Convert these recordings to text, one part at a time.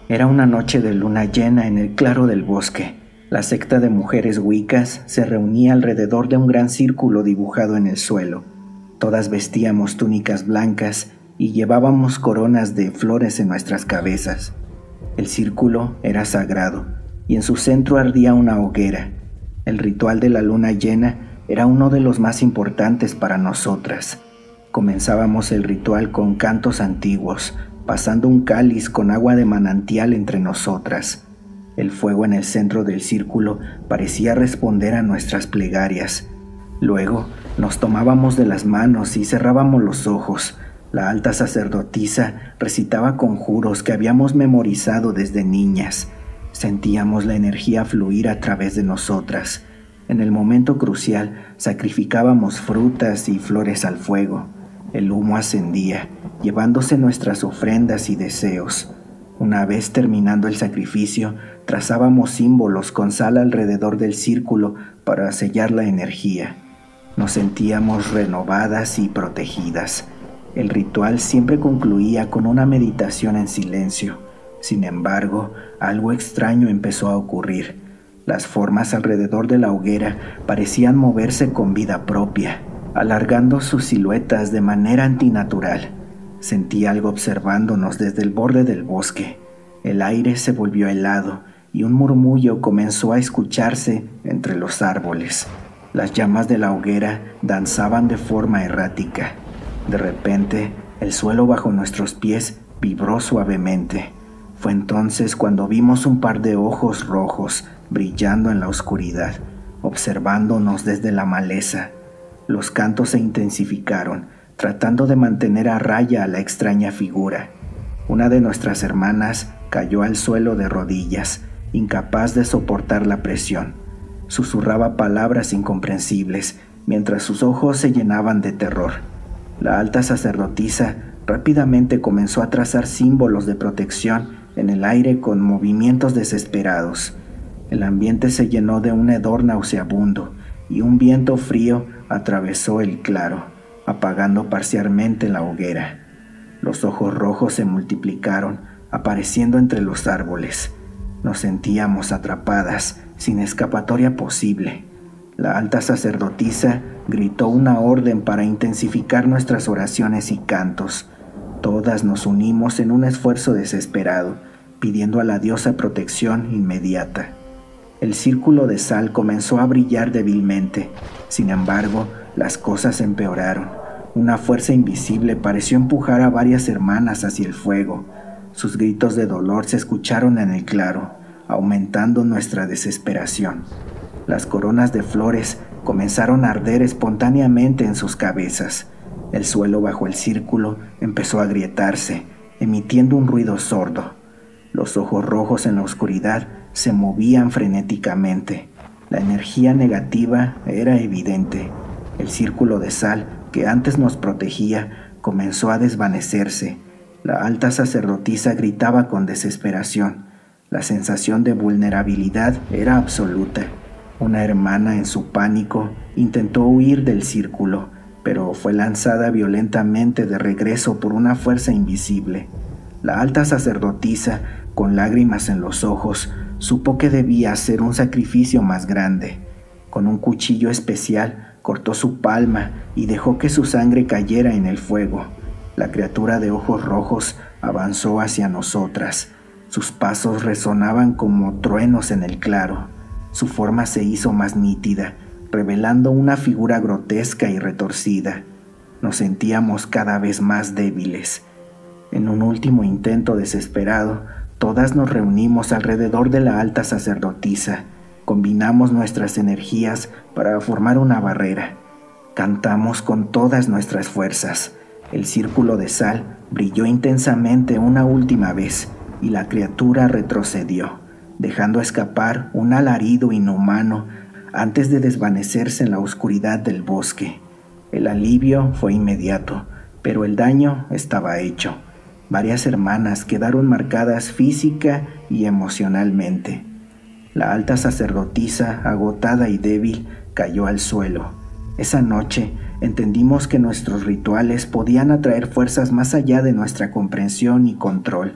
Era una noche de luna llena en el claro del bosque. La secta de mujeres wiccas se reunía alrededor de un gran círculo dibujado en el suelo. Todas vestíamos túnicas blancas y llevábamos coronas de flores en nuestras cabezas. El círculo era sagrado y en su centro ardía una hoguera. El ritual de la luna llena era uno de los más importantes para nosotras. Comenzábamos el ritual con cantos antiguos, pasando un cáliz con agua de manantial entre nosotras. El fuego en el centro del círculo parecía responder a nuestras plegarias. Luego nos tomábamos de las manos y cerrábamos los ojos. La alta sacerdotisa recitaba conjuros que habíamos memorizado desde niñas. Sentíamos la energía fluir a través de nosotras. En el momento crucial sacrificábamos frutas y flores al fuego. El humo ascendía, llevándose nuestras ofrendas y deseos. Una vez terminando el sacrificio, trazábamos símbolos con sal alrededor del círculo para sellar la energía. Nos sentíamos renovadas y protegidas. El ritual siempre concluía con una meditación en silencio. Sin embargo, algo extraño empezó a ocurrir. Las formas alrededor de la hoguera parecían moverse con vida propia, alargando sus siluetas de manera antinatural. Sentí algo observándonos desde el borde del bosque. El aire se volvió helado y un murmullo comenzó a escucharse entre los árboles. Las llamas de la hoguera danzaban de forma errática. De repente, el suelo bajo nuestros pies vibró suavemente. Fue entonces cuando vimos un par de ojos rojos brillando en la oscuridad, observándonos desde la maleza. Los cantos se intensificaron, tratando de mantener a raya a la extraña figura. Una de nuestras hermanas cayó al suelo de rodillas, incapaz de soportar la presión. Susurraba palabras incomprensibles, mientras sus ojos se llenaban de terror. La alta sacerdotisa rápidamente comenzó a trazar símbolos de protección en el aire con movimientos desesperados. El ambiente se llenó de un hedor nauseabundo y un viento frío atravesó el claro, apagando parcialmente la hoguera. Los ojos rojos se multiplicaron, apareciendo entre los árboles. Nos sentíamos atrapadas, sin escapatoria posible. La alta sacerdotisa gritó una orden para intensificar nuestras oraciones y cantos. Todas nos unimos en un esfuerzo desesperado, pidiendo a la diosa protección inmediata. El círculo de sal comenzó a brillar débilmente. Sin embargo, las cosas empeoraron. Una fuerza invisible pareció empujar a varias hermanas hacia el fuego. Sus gritos de dolor se escucharon en el claro, aumentando nuestra desesperación. Las coronas de flores comenzaron a arder espontáneamente en sus cabezas. El suelo bajo el círculo empezó a agrietarse, emitiendo un ruido sordo. Los ojos rojos en la oscuridad se movían frenéticamente. La energía negativa era evidente. El círculo de sal que antes nos protegía comenzó a desvanecerse. La alta sacerdotisa gritaba con desesperación. La sensación de vulnerabilidad era absoluta. Una hermana en su pánico intentó huir del círculo, pero fue lanzada violentamente de regreso por una fuerza invisible. La alta sacerdotisa, con lágrimas en los ojos, supo que debía hacer un sacrificio más grande. Con un cuchillo especial cortó su palma y dejó que su sangre cayera en el fuego. La criatura de ojos rojos avanzó hacia nosotras. Sus pasos resonaban como truenos en el claro. Su forma se hizo más nítida, revelando una figura grotesca y retorcida. Nos sentíamos cada vez más débiles. En un último intento desesperado, todas nos reunimos alrededor de la alta sacerdotisa. Combinamos nuestras energías para formar una barrera. Cantamos con todas nuestras fuerzas. El círculo de sal brilló intensamente una última vez y la criatura retrocedió, dejando escapar un alarido inhumano antes de desvanecerse en la oscuridad del bosque. El alivio fue inmediato, pero el daño estaba hecho. Varias hermanas quedaron marcadas física y emocionalmente. La alta sacerdotisa, agotada y débil, cayó al suelo. Esa noche entendimos que nuestros rituales podían atraer fuerzas más allá de nuestra comprensión y control.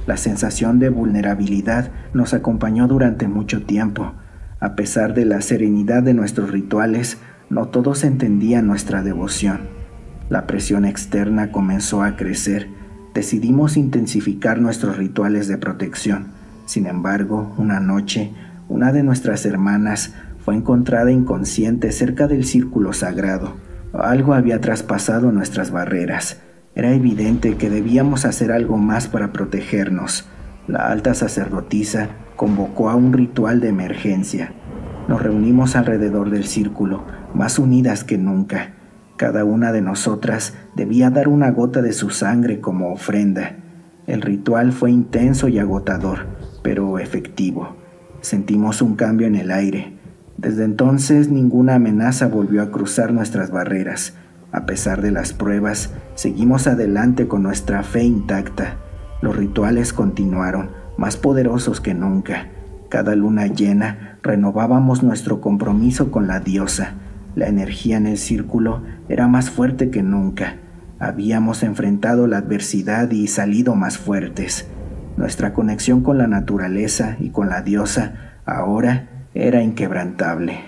La sensación de vulnerabilidad nos acompañó durante mucho tiempo. A pesar de la serenidad de nuestros rituales, no todos entendían nuestra devoción. La presión externa comenzó a crecer. Decidimos intensificar nuestros rituales de protección. Sin embargo, una noche, una de nuestras hermanas fue encontrada inconsciente cerca del círculo sagrado. Algo había traspasado nuestras barreras. Era evidente que debíamos hacer algo más para protegernos. La alta sacerdotisa convocó a un ritual de emergencia. Nos reunimos alrededor del círculo, más unidas que nunca. Cada una de nosotras debía dar una gota de su sangre como ofrenda. El ritual fue intenso y agotador, pero efectivo. Sentimos un cambio en el aire. Desde entonces, ninguna amenaza volvió a cruzar nuestras barreras. A pesar de las pruebas, seguimos adelante con nuestra fe intacta. Los rituales continuaron, más poderosos que nunca. Cada luna llena renovábamos nuestro compromiso con la diosa. La energía en el círculo era más fuerte que nunca. Habíamos enfrentado la adversidad y salido más fuertes. Nuestra conexión con la naturaleza y con la diosa ahora era inquebrantable.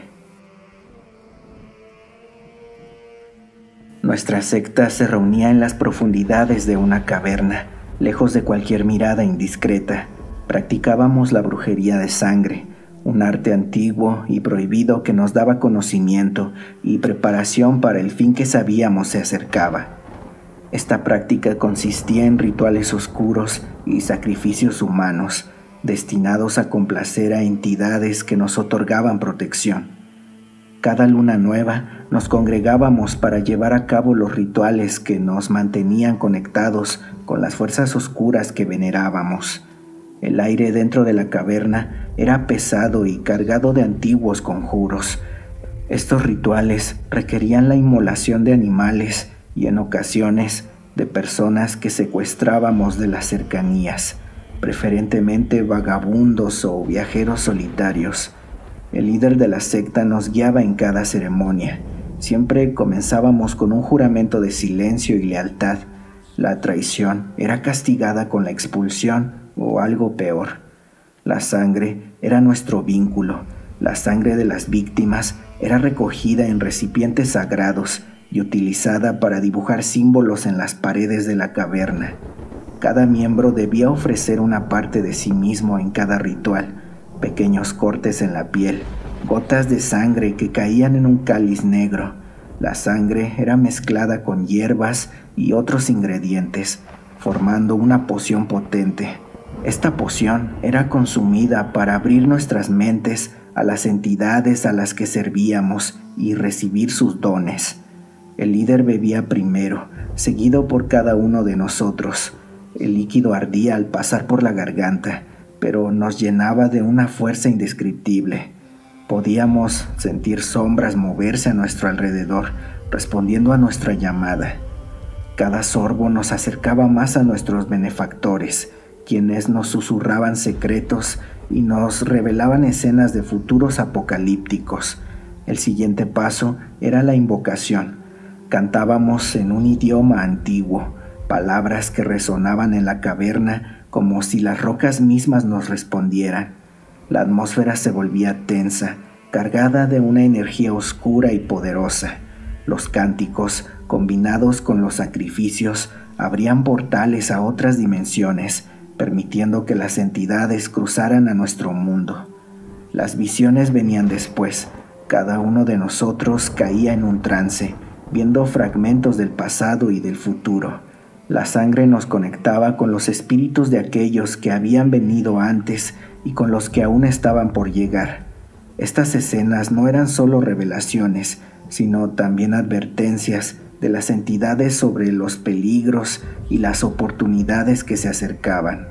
Nuestra secta se reunía en las profundidades de una caverna, lejos de cualquier mirada indiscreta. Practicábamos la brujería de sangre, un arte antiguo y prohibido que nos daba conocimiento y preparación para el fin que sabíamos se acercaba. Esta práctica consistía en rituales oscuros y sacrificios humanos, destinados a complacer a entidades que nos otorgaban protección. Cada luna nueva nos congregábamos para llevar a cabo los rituales que nos mantenían conectados con las fuerzas oscuras que venerábamos. El aire dentro de la caverna era pesado y cargado de antiguos conjuros. Estos rituales requerían la inmolación de animales y en ocasiones de personas que secuestrábamos de las cercanías, preferentemente vagabundos o viajeros solitarios. El líder de la secta nos guiaba en cada ceremonia. Siempre comenzábamos con un juramento de silencio y lealtad. La traición era castigada con la expulsión o algo peor. La sangre era nuestro vínculo. La sangre de las víctimas era recogida en recipientes sagrados y utilizada para dibujar símbolos en las paredes de la caverna. Cada miembro debía ofrecer una parte de sí mismo en cada ritual. Pequeños cortes en la piel, gotas de sangre que caían en un cáliz negro. La sangre era mezclada con hierbas y otros ingredientes, formando una poción potente. Esta poción era consumida para abrir nuestras mentes a las entidades a las que servíamos y recibir sus dones. El líder bebía primero, seguido por cada uno de nosotros. El líquido ardía al pasar por la garganta, pero nos llenaba de una fuerza indescriptible. Podíamos sentir sombras moverse a nuestro alrededor, respondiendo a nuestra llamada. Cada sorbo nos acercaba más a nuestros benefactores, quienes nos susurraban secretos y nos revelaban escenas de futuros apocalípticos. El siguiente paso era la invocación. Cantábamos en un idioma antiguo, palabras que resonaban en la caverna como si las rocas mismas nos respondieran. La atmósfera se volvía tensa, cargada de una energía oscura y poderosa. Los cánticos, combinados con los sacrificios, abrían portales a otras dimensiones, permitiendo que las entidades cruzaran a nuestro mundo. Las visiones venían después. Cada uno de nosotros caía en un trance, viendo fragmentos del pasado y del futuro. La sangre nos conectaba con los espíritus de aquellos que habían venido antes y con los que aún estaban por llegar. Estas escenas no eran solo revelaciones, sino también advertencias de las entidades sobre los peligros y las oportunidades que se acercaban.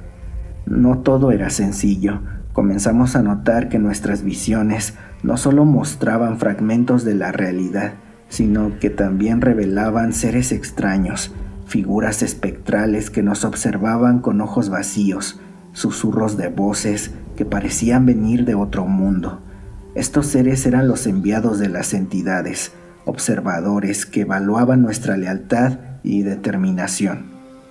No todo era sencillo. Comenzamos a notar que nuestras visiones no solo mostraban fragmentos de la realidad, sino que también revelaban seres extraños, figuras espectrales que nos observaban con ojos vacíos, susurros de voces que parecían venir de otro mundo. Estos seres eran los enviados de las entidades, observadores que evaluaban nuestra lealtad y determinación.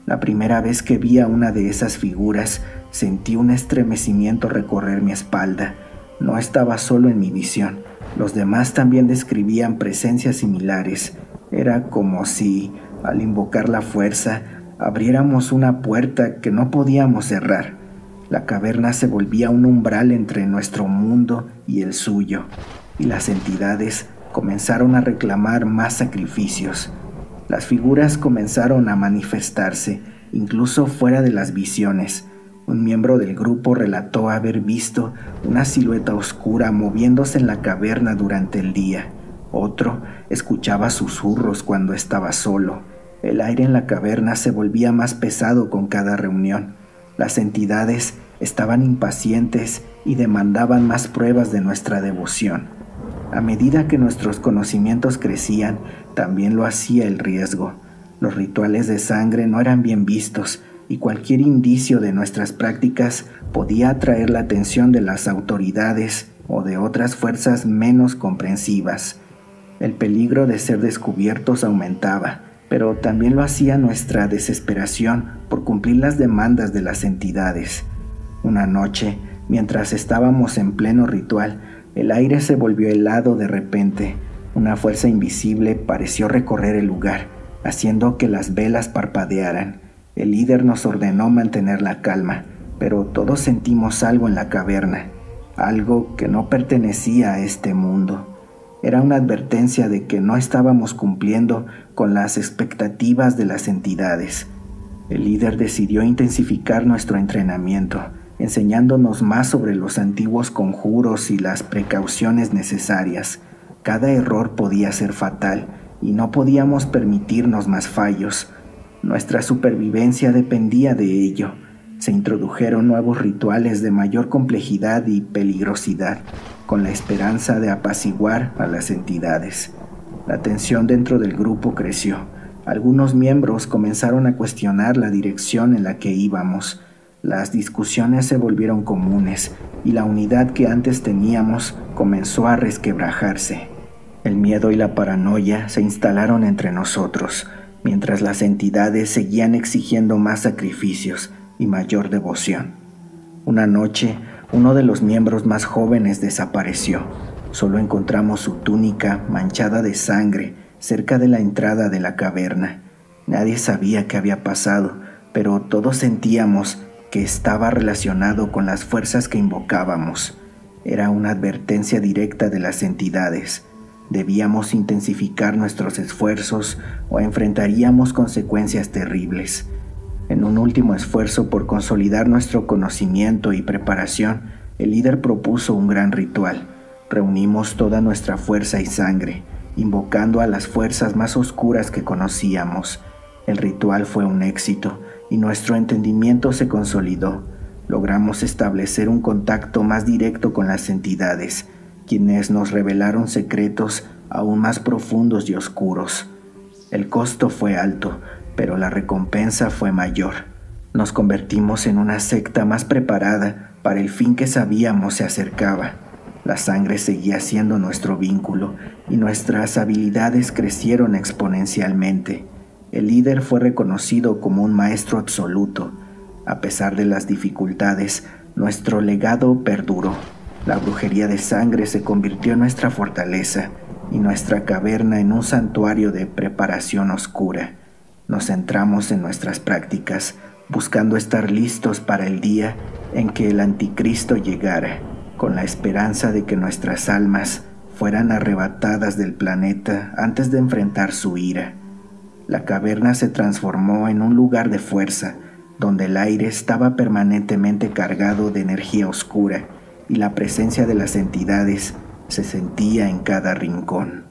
La primera vez que vi a una de esas figuras, sentí un estremecimiento recorrer mi espalda. No estaba solo en mi visión. Los demás también describían presencias similares. Era como si, al invocar la fuerza, abriéramos una puerta que no podíamos cerrar. La caverna se volvía un umbral entre nuestro mundo y el suyo, y las entidades comenzaron a reclamar más sacrificios. Las figuras comenzaron a manifestarse, incluso fuera de las visiones. Un miembro del grupo relató haber visto una silueta oscura moviéndose en la caverna durante el día. Otro escuchaba susurros cuando estaba solo. El aire en la caverna se volvía más pesado con cada reunión. Las entidades estaban impacientes y demandaban más pruebas de nuestra devoción. A medida que nuestros conocimientos crecían, también lo hacía el riesgo. Los rituales de sangre no eran bien vistos y cualquier indicio de nuestras prácticas podía atraer la atención de las autoridades o de otras fuerzas menos comprensivas. El peligro de ser descubiertos aumentaba, pero también lo hacía nuestra desesperación por cumplir las demandas de las entidades. Una noche, mientras estábamos en pleno ritual, el aire se volvió helado de repente. Una fuerza invisible pareció recorrer el lugar, haciendo que las velas parpadearan. El líder nos ordenó mantener la calma, pero todos sentimos algo en la caverna, algo que no pertenecía a este mundo. Era una advertencia de que no estábamos cumpliendo con las expectativas de las entidades. El líder decidió intensificar nuestro entrenamiento, enseñándonos más sobre los antiguos conjuros y las precauciones necesarias. Cada error podía ser fatal y no podíamos permitirnos más fallos. Nuestra supervivencia dependía de ello. Se introdujeron nuevos rituales de mayor complejidad y peligrosidad, con la esperanza de apaciguar a las entidades. La tensión dentro del grupo creció. Algunos miembros comenzaron a cuestionar la dirección en la que íbamos. Las discusiones se volvieron comunes y la unidad que antes teníamos comenzó a resquebrajarse. El miedo y la paranoia se instalaron entre nosotros, mientras las entidades seguían exigiendo más sacrificios y mayor devoción. Una noche, uno de los miembros más jóvenes desapareció. Solo encontramos su túnica manchada de sangre cerca de la entrada de la caverna. Nadie sabía qué había pasado, pero todos sentíamos que estaba relacionado con las fuerzas que invocábamos. Era una advertencia directa de las entidades. Debíamos intensificar nuestros esfuerzos o enfrentaríamos consecuencias terribles. En un último esfuerzo por consolidar nuestro conocimiento y preparación, el líder propuso un gran ritual. Reunimos toda nuestra fuerza y sangre, invocando a las fuerzas más oscuras que conocíamos. El ritual fue un éxito y nuestro entendimiento se consolidó. Logramos establecer un contacto más directo con las entidades, quienes nos revelaron secretos aún más profundos y oscuros. El costo fue alto, pero la recompensa fue mayor. Nos convertimos en una secta más preparada para el fin que sabíamos se acercaba. La sangre seguía siendo nuestro vínculo y nuestras habilidades crecieron exponencialmente. El líder fue reconocido como un maestro absoluto. A pesar de las dificultades, nuestro legado perduró. La brujería de sangre se convirtió en nuestra fortaleza y nuestra caverna en un santuario de preparación oscura. Nos centramos en nuestras prácticas, buscando estar listos para el día en que el anticristo llegara, con la esperanza de que nuestras almas fueran arrebatadas del planeta antes de enfrentar su ira. La caverna se transformó en un lugar de fuerza, donde el aire estaba permanentemente cargado de energía oscura y la presencia de las entidades se sentía en cada rincón.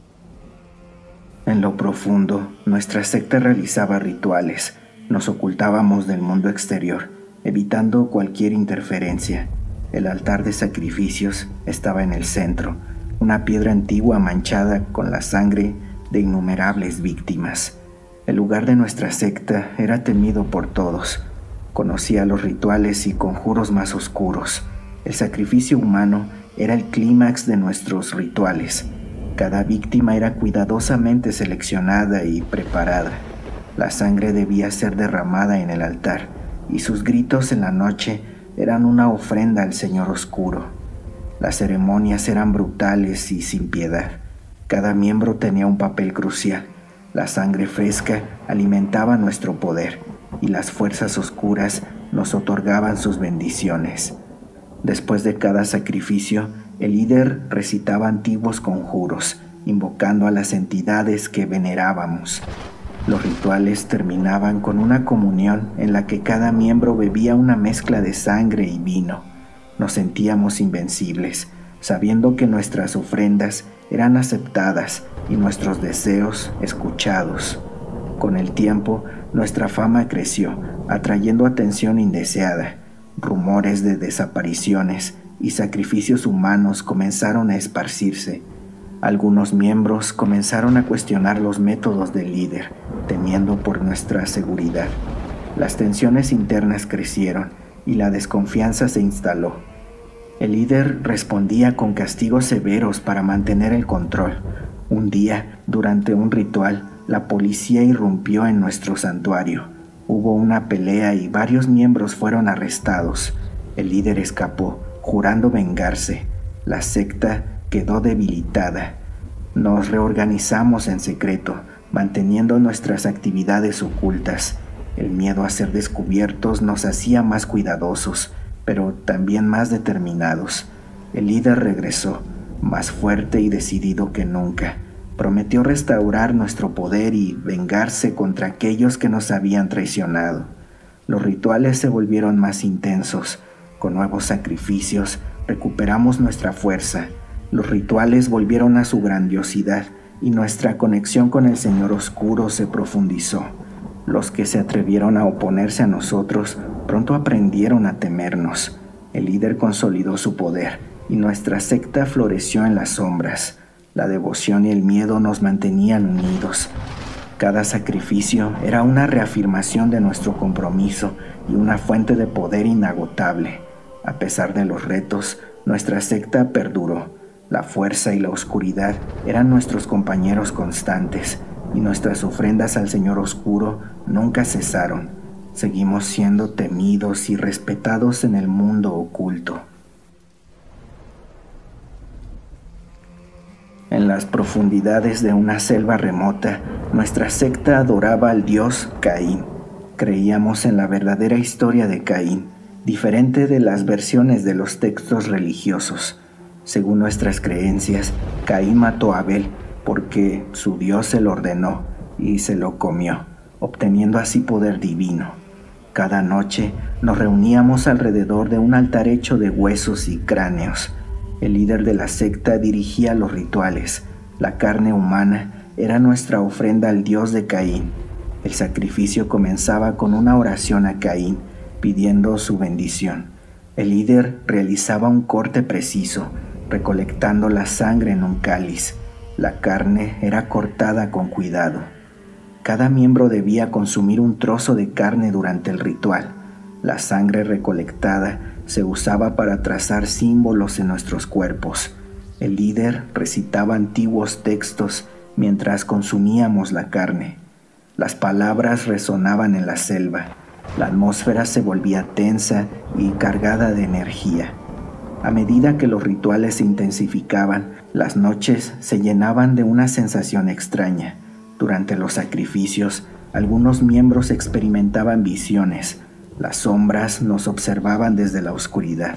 En lo profundo, nuestra secta realizaba rituales. Nos ocultábamos del mundo exterior, evitando cualquier interferencia. El altar de sacrificios estaba en el centro, una piedra antigua manchada con la sangre de innumerables víctimas. El lugar de nuestra secta era temido por todos. Conocía los rituales y conjuros más oscuros. El sacrificio humano era el clímax de nuestros rituales. Cada víctima era cuidadosamente seleccionada y preparada. La sangre debía ser derramada en el altar, y sus gritos en la noche eran una ofrenda al Señor Oscuro. Las ceremonias eran brutales y sin piedad. Cada miembro tenía un papel crucial. La sangre fresca alimentaba nuestro poder, y las fuerzas oscuras nos otorgaban sus bendiciones. Después de cada sacrificio, el líder recitaba antiguos conjuros, invocando a las entidades que venerábamos. Los rituales terminaban con una comunión en la que cada miembro bebía una mezcla de sangre y vino. Nos sentíamos invencibles, sabiendo que nuestras ofrendas eran aceptadas y nuestros deseos escuchados. Con el tiempo, nuestra fama creció, atrayendo atención indeseada. Rumores de desapariciones y sacrificios humanos comenzaron a esparcirse. Algunos miembros comenzaron a cuestionar los métodos del líder, temiendo por nuestra seguridad. Las tensiones internas crecieron y la desconfianza se instaló. El líder respondía con castigos severos para mantener el control. Un día, durante un ritual, la policía irrumpió en nuestro santuario. Hubo una pelea y varios miembros fueron arrestados. El líder escapó, jurando vengarse. La secta quedó debilitada. Nos reorganizamos en secreto, manteniendo nuestras actividades ocultas. El miedo a ser descubiertos nos hacía más cuidadosos, pero también más determinados. El líder regresó, más fuerte y decidido que nunca. Prometió restaurar nuestro poder y vengarse contra aquellos que nos habían traicionado. Los rituales se volvieron más intensos. Con nuevos sacrificios, recuperamos nuestra fuerza. Los rituales volvieron a su grandiosidad y nuestra conexión con el Señor Oscuro se profundizó. Los que se atrevieron a oponerse a nosotros pronto aprendieron a temernos. El líder consolidó su poder y nuestra secta floreció en las sombras. La devoción y el miedo nos mantenían unidos. Cada sacrificio era una reafirmación de nuestro compromiso y una fuente de poder inagotable. A pesar de los retos, nuestra secta perduró. La fuerza y la oscuridad eran nuestros compañeros constantes, y nuestras ofrendas al Señor Oscuro nunca cesaron. Seguimos siendo temidos y respetados en el mundo oculto. En las profundidades de una selva remota, nuestra secta adoraba al dios Caín. Creíamos en la verdadera historia de Caín, diferente de las versiones de los textos religiosos. Según nuestras creencias, Caín mató a Abel porque su Dios se lo ordenó y se lo comió, obteniendo así poder divino. Cada noche nos reuníamos alrededor de un altar hecho de huesos y cráneos. El líder de la secta dirigía los rituales. La carne humana era nuestra ofrenda al Dios de Caín. El sacrificio comenzaba con una oración a Caín, pidiendo su bendición. El líder realizaba un corte preciso, recolectando la sangre en un cáliz. La carne era cortada con cuidado. Cada miembro debía consumir un trozo de carne durante el ritual. La sangre recolectada se usaba para trazar símbolos en nuestros cuerpos. El líder recitaba antiguos textos mientras consumíamos la carne. Las palabras resonaban en la selva. La atmósfera se volvía tensa y cargada de energía. A medida que los rituales se intensificaban, las noches se llenaban de una sensación extraña. Durante los sacrificios, algunos miembros experimentaban visiones. Las sombras nos observaban desde la oscuridad.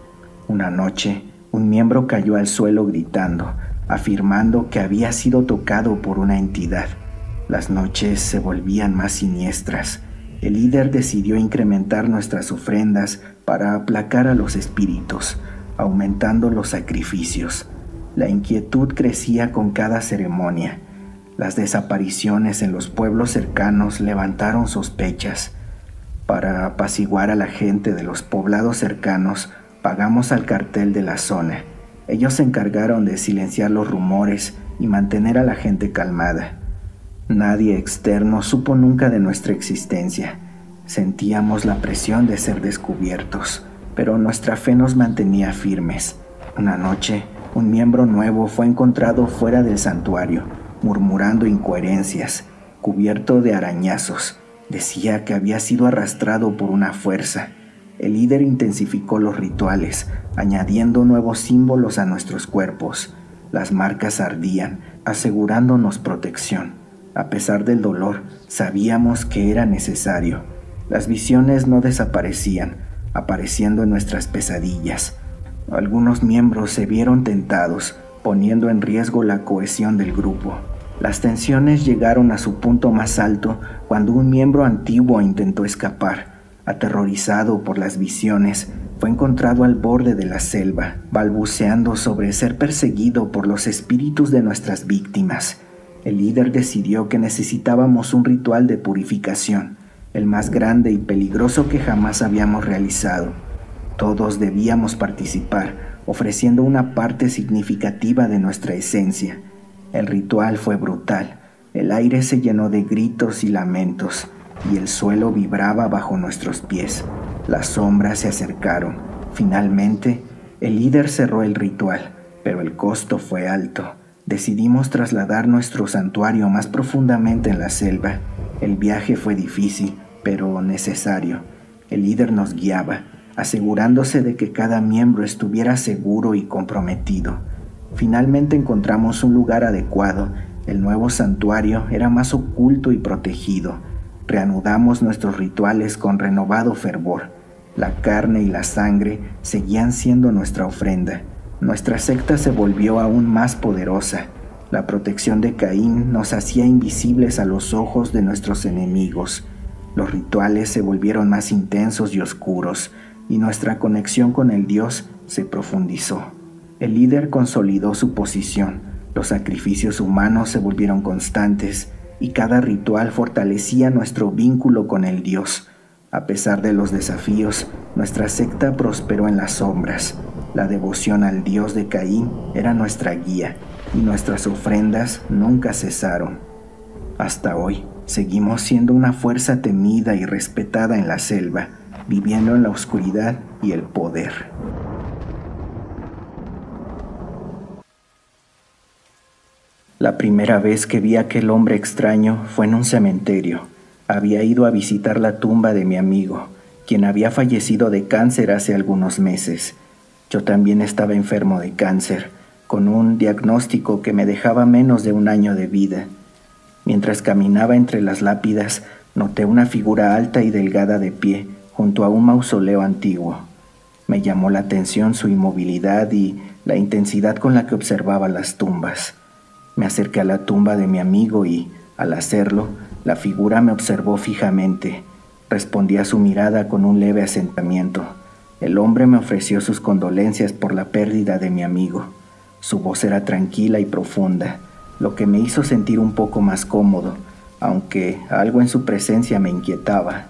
Una noche, un miembro cayó al suelo gritando, afirmando que había sido tocado por una entidad. Las noches se volvían más siniestras. El líder decidió incrementar nuestras ofrendas para aplacar a los espíritus, aumentando los sacrificios. La inquietud crecía con cada ceremonia. Las desapariciones en los pueblos cercanos levantaron sospechas. Para apaciguar a la gente de los poblados cercanos, pagamos al cartel de la zona. Ellos se encargaron de silenciar los rumores y mantener a la gente calmada. Nadie externo supo nunca de nuestra existencia. Sentíamos la presión de ser descubiertos, pero nuestra fe nos mantenía firmes. Una noche, un miembro nuevo fue encontrado fuera del santuario, murmurando incoherencias. cubierto de arañazos. Decía que había sido arrastrado por una fuerza. El líder intensificó los rituales, añadiendo nuevos símbolos a nuestros cuerpos. Las marcas ardían, asegurándonos protección. A pesar del dolor, sabíamos que era necesario. Las visiones no desaparecían, apareciendo en nuestras pesadillas. Algunos miembros se vieron tentados, poniendo en riesgo la cohesión del grupo. Las tensiones llegaron a su punto más alto cuando un miembro antiguo intentó escapar. Aterrorizado por las visiones, fue encontrado al borde de la selva, balbuceando sobre ser perseguido por los espíritus de nuestras víctimas. El líder decidió que necesitábamos un ritual de purificación, el más grande y peligroso que jamás habíamos realizado. Todos debíamos participar, ofreciendo una parte significativa de nuestra esencia. El ritual fue brutal. El aire se llenó de gritos y lamentos, y el suelo vibraba bajo nuestros pies. Las sombras se acercaron. Finalmente, el líder cerró el ritual, pero el costo fue alto. Decidimos trasladar nuestro santuario más profundamente en la selva. El viaje fue difícil, pero necesario. El líder nos guiaba, asegurándose de que cada miembro estuviera seguro y comprometido. Finalmente encontramos un lugar adecuado. El nuevo santuario era más oculto y protegido. Reanudamos nuestros rituales con renovado fervor. La carne y la sangre seguían siendo nuestra ofrenda. Nuestra secta se volvió aún más poderosa. La protección de Caín nos hacía invisibles a los ojos de nuestros enemigos. Los rituales se volvieron más intensos y oscuros, y nuestra conexión con el Dios se profundizó. El líder consolidó su posición, los sacrificios humanos se volvieron constantes, y cada ritual fortalecía nuestro vínculo con el Dios. A pesar de los desafíos, nuestra secta prosperó en las sombras. La devoción al Dios de Caín era nuestra guía, y nuestras ofrendas nunca cesaron. Hasta hoy, seguimos siendo una fuerza temida y respetada en la selva, viviendo en la oscuridad y el poder. La primera vez que vi a aquel hombre extraño fue en un cementerio. Había ido a visitar la tumba de mi amigo, quien había fallecido de cáncer hace algunos meses. Yo también estaba enfermo de cáncer, con un diagnóstico que me dejaba menos de un año de vida. Mientras caminaba entre las lápidas, noté una figura alta y delgada de pie, junto a un mausoleo antiguo. Me llamó la atención su inmovilidad y la intensidad con la que observaba las tumbas. Me acerqué a la tumba de mi amigo y, al hacerlo, la figura me observó fijamente. Respondí a su mirada con un leve asentimiento. El hombre me ofreció sus condolencias por la pérdida de mi amigo. Su voz era tranquila y profunda, lo que me hizo sentir un poco más cómodo, aunque algo en su presencia me inquietaba.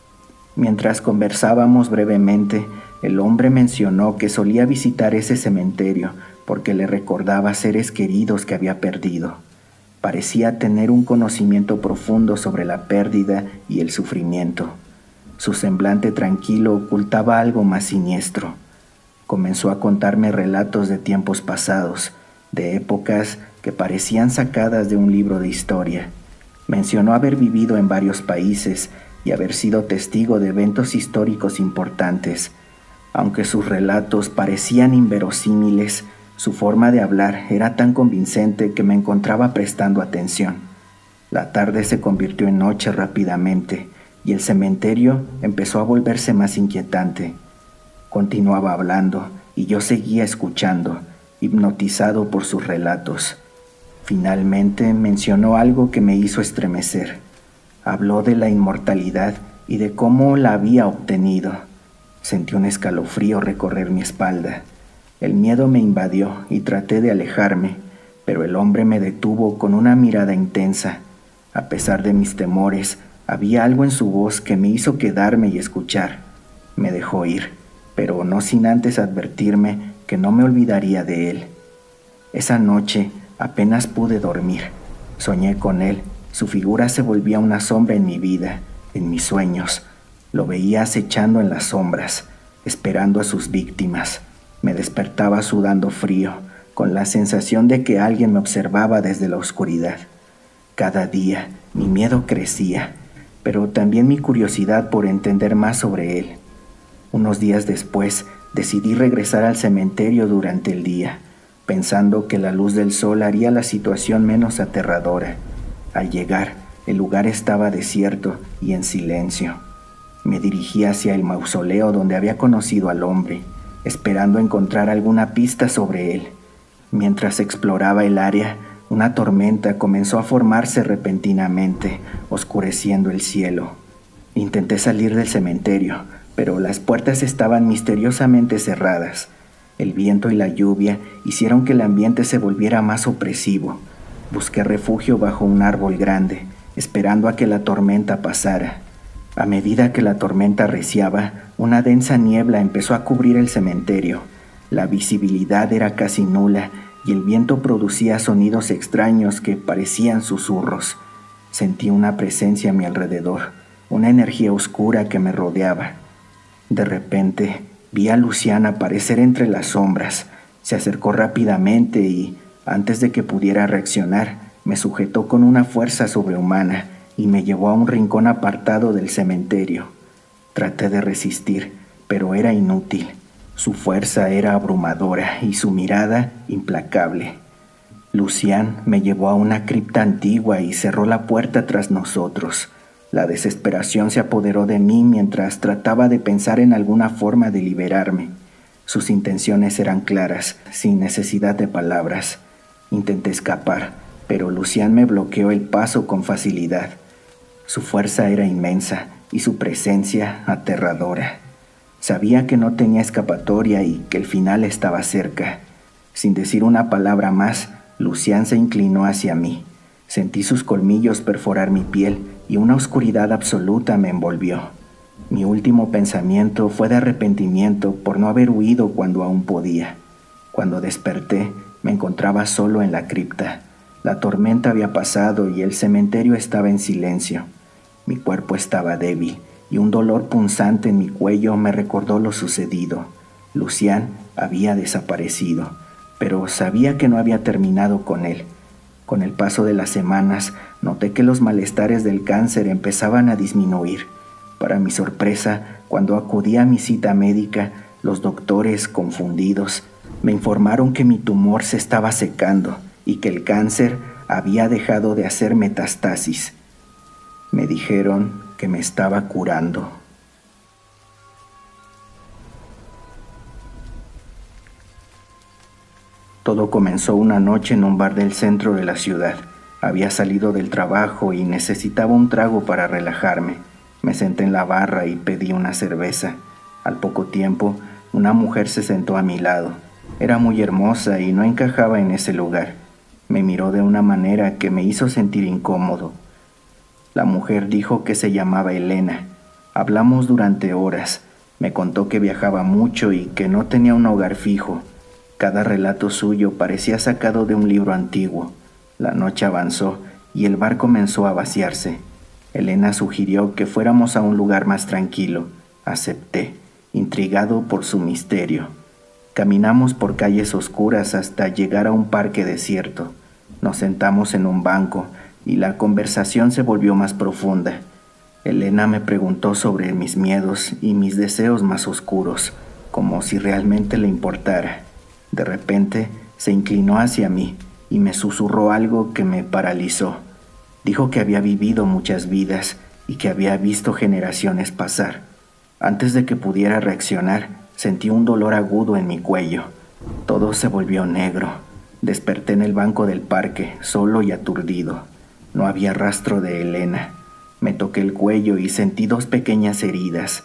Mientras conversábamos brevemente, el hombre mencionó que solía visitar ese cementerio porque le recordaba seres queridos que había perdido. Parecía tener un conocimiento profundo sobre la pérdida y el sufrimiento. Su semblante tranquilo ocultaba algo más siniestro. Comenzó a contarme relatos de tiempos pasados, de épocas que parecían sacadas de un libro de historia. Mencionó haber vivido en varios países y haber sido testigo de eventos históricos importantes. Aunque sus relatos parecían inverosímiles, su forma de hablar era tan convincente que me encontraba prestando atención. La tarde se convirtió en noche rápidamente y el cementerio empezó a volverse más inquietante. Continuaba hablando y yo seguía escuchando, hipnotizado por sus relatos. Finalmente mencionó algo que me hizo estremecer. Habló de la inmortalidad y de cómo la había obtenido. Sentí un escalofrío recorrer mi espalda. El miedo me invadió y traté de alejarme, pero el hombre me detuvo con una mirada intensa. A pesar de mis temores, había algo en su voz que me hizo quedarme y escuchar. Me dejó ir, pero no sin antes advertirme que no me olvidaría de él. Esa noche apenas pude dormir. Soñé con él. Su figura se volvía una sombra en mi vida, en mis sueños. Lo veía acechando en las sombras, esperando a sus víctimas. Me despertaba sudando frío, con la sensación de que alguien me observaba desde la oscuridad. Cada día Mi miedo crecía, pero también mi curiosidad por entender más sobre él. Unos días después, decidí regresar al cementerio durante el día, pensando que la luz del sol haría la situación menos aterradora. Al llegar, el lugar estaba desierto y en silencio. Me dirigí hacia el mausoleo donde había conocido al hombre, esperando encontrar alguna pista sobre él. Mientras exploraba el área, una tormenta comenzó a formarse repentinamente, oscureciendo el cielo. Intenté salir del cementerio, pero las puertas estaban misteriosamente cerradas. El viento y la lluvia hicieron que el ambiente se volviera más opresivo. Busqué refugio bajo un árbol grande, esperando a que la tormenta pasara. A medida que la tormenta arreciaba, una densa niebla empezó a cubrir el cementerio. La visibilidad era casi nula y el viento producía sonidos extraños que parecían susurros. Sentí una presencia a mi alrededor, una energía oscura que me rodeaba. De repente, vi a Lucián aparecer entre las sombras. Se acercó rápidamente y, antes de que pudiera reaccionar, me sujetó con una fuerza sobrehumana y me llevó a un rincón apartado del cementerio. Traté de resistir, pero era inútil. Su fuerza era abrumadora y su mirada implacable. Lucián me llevó a una cripta antigua y cerró la puerta tras nosotros. La desesperación se apoderó de mí mientras trataba de pensar en alguna forma de liberarme. Sus intenciones eran claras, sin necesidad de palabras. Intenté escapar, pero Lucián me bloqueó el paso con facilidad. Su fuerza era inmensa y su presencia aterradora. Sabía que no tenía escapatoria y que el final estaba cerca. Sin decir una palabra más, Lucián se inclinó hacia mí. Sentí sus colmillos perforar mi piel y una oscuridad absoluta me envolvió. Mi último pensamiento fue de arrepentimiento por no haber huido cuando aún podía. Cuando desperté, me encontraba solo en la cripta. La tormenta había pasado y el cementerio estaba en silencio. Mi cuerpo estaba débil y un dolor punzante en mi cuello me recordó lo sucedido. Lucián había desaparecido, pero sabía que no había terminado con él. Con el paso de las semanas, noté que los malestares del cáncer empezaban a disminuir. Para mi sorpresa, cuando acudí a mi cita médica, los doctores, confundidos, me informaron que mi tumor se estaba secando y que el cáncer había dejado de hacer metastasis. Me dijeron que me estaba curando. Todo comenzó una noche en un bar del centro de la ciudad. Había salido del trabajo y necesitaba un trago para relajarme. Me senté en la barra y pedí una cerveza. Al poco tiempo, una mujer se sentó a mi lado. Era muy hermosa y no encajaba en ese lugar. Me miró de una manera que me hizo sentir incómodo. La mujer dijo que se llamaba Elena. Hablamos durante horas. Me contó que viajaba mucho y que no tenía un hogar fijo. Cada relato suyo parecía sacado de un libro antiguo. La noche avanzó y el bar comenzó a vaciarse. Elena sugirió que fuéramos a un lugar más tranquilo. Acepté, intrigado por su misterio. Caminamos por calles oscuras hasta llegar a un parque desierto. Nos sentamos en un banco y la conversación se volvió más profunda. Elena me preguntó sobre mis miedos y mis deseos más oscuros, como si realmente le importara. De repente se inclinó hacia mí y me susurró algo que me paralizó. Dijo que había vivido muchas vidas y que había visto generaciones pasar. Antes de que pudiera reaccionar, sentí un dolor agudo en mi cuello. Todo se volvió negro. Desperté en el banco del parque, solo y aturdido. No había rastro de Elena. Me toqué el cuello y sentí 2 pequeñas heridas.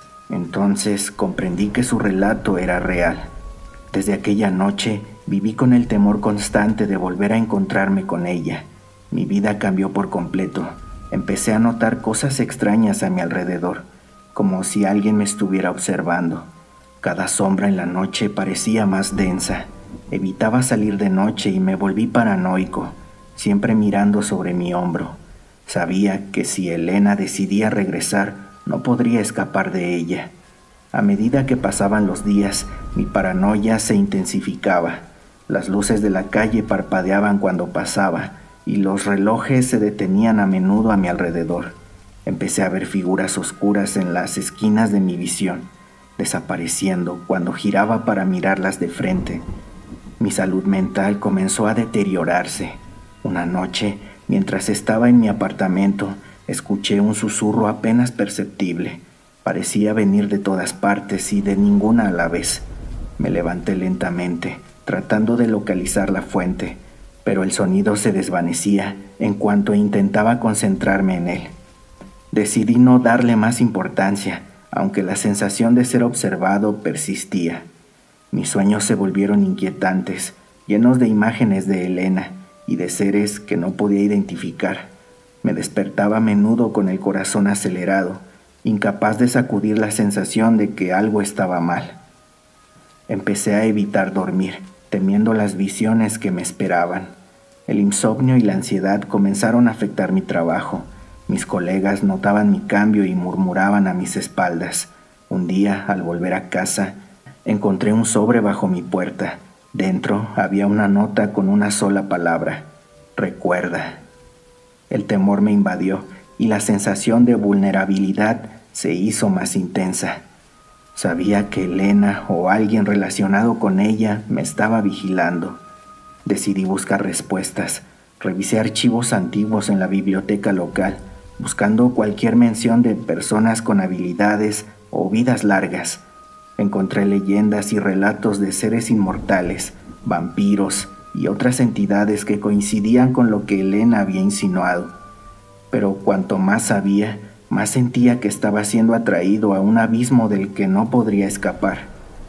Entonces comprendí que su relato era real. Desde aquella noche viví con el temor constante de volver a encontrarme con ella. Mi vida cambió por completo. Empecé a notar cosas extrañas a mi alrededor, como si alguien me estuviera observando. Cada sombra en la noche parecía más densa. Evitaba salir de noche y me volví paranoico, siempre mirando sobre mi hombro. Sabía que si Elena decidía regresar, no podría escapar de ella. A medida que pasaban los días, mi paranoia se intensificaba. Las luces de la calle parpadeaban cuando pasaba, y los relojes se detenían a menudo a mi alrededor. Empecé a ver figuras oscuras en las esquinas de mi visión, desapareciendo cuando giraba para mirarlas de frente. Mi salud mental comenzó a deteriorarse. Una noche, mientras estaba en mi apartamento, escuché un susurro apenas perceptible. Parecía venir de todas partes y de ninguna a la vez. Me levanté lentamente, tratando de localizar la fuente, pero el sonido se desvanecía en cuanto intentaba concentrarme en él. Decidí no darle más importancia, aunque la sensación de ser observado persistía. Mis sueños se volvieron inquietantes, llenos de imágenes de Elena y de seres que no podía identificar. Me despertaba a menudo con el corazón acelerado, incapaz de sacudir la sensación de que algo estaba mal. Empecé a evitar dormir, temiendo las visiones que me esperaban. El insomnio y la ansiedad comenzaron a afectar mi trabajo. Mis colegas notaban mi cambio y murmuraban a mis espaldas. Un día, al volver a casa, encontré un sobre bajo mi puerta. Dentro había una nota con una sola palabra: recuerda. El temor me invadió y la sensación de vulnerabilidad se hizo más intensa. Sabía que Elena o alguien relacionado con ella me estaba vigilando. Decidí buscar respuestas. Revisé archivos antiguos en la biblioteca local, buscando cualquier mención de personas con habilidades o vidas largas. Encontré leyendas y relatos de seres inmortales, vampiros y otras entidades que coincidían con lo que Elena había insinuado. Pero cuanto más sabía, más sentía que estaba siendo atraído a un abismo del que no podría escapar.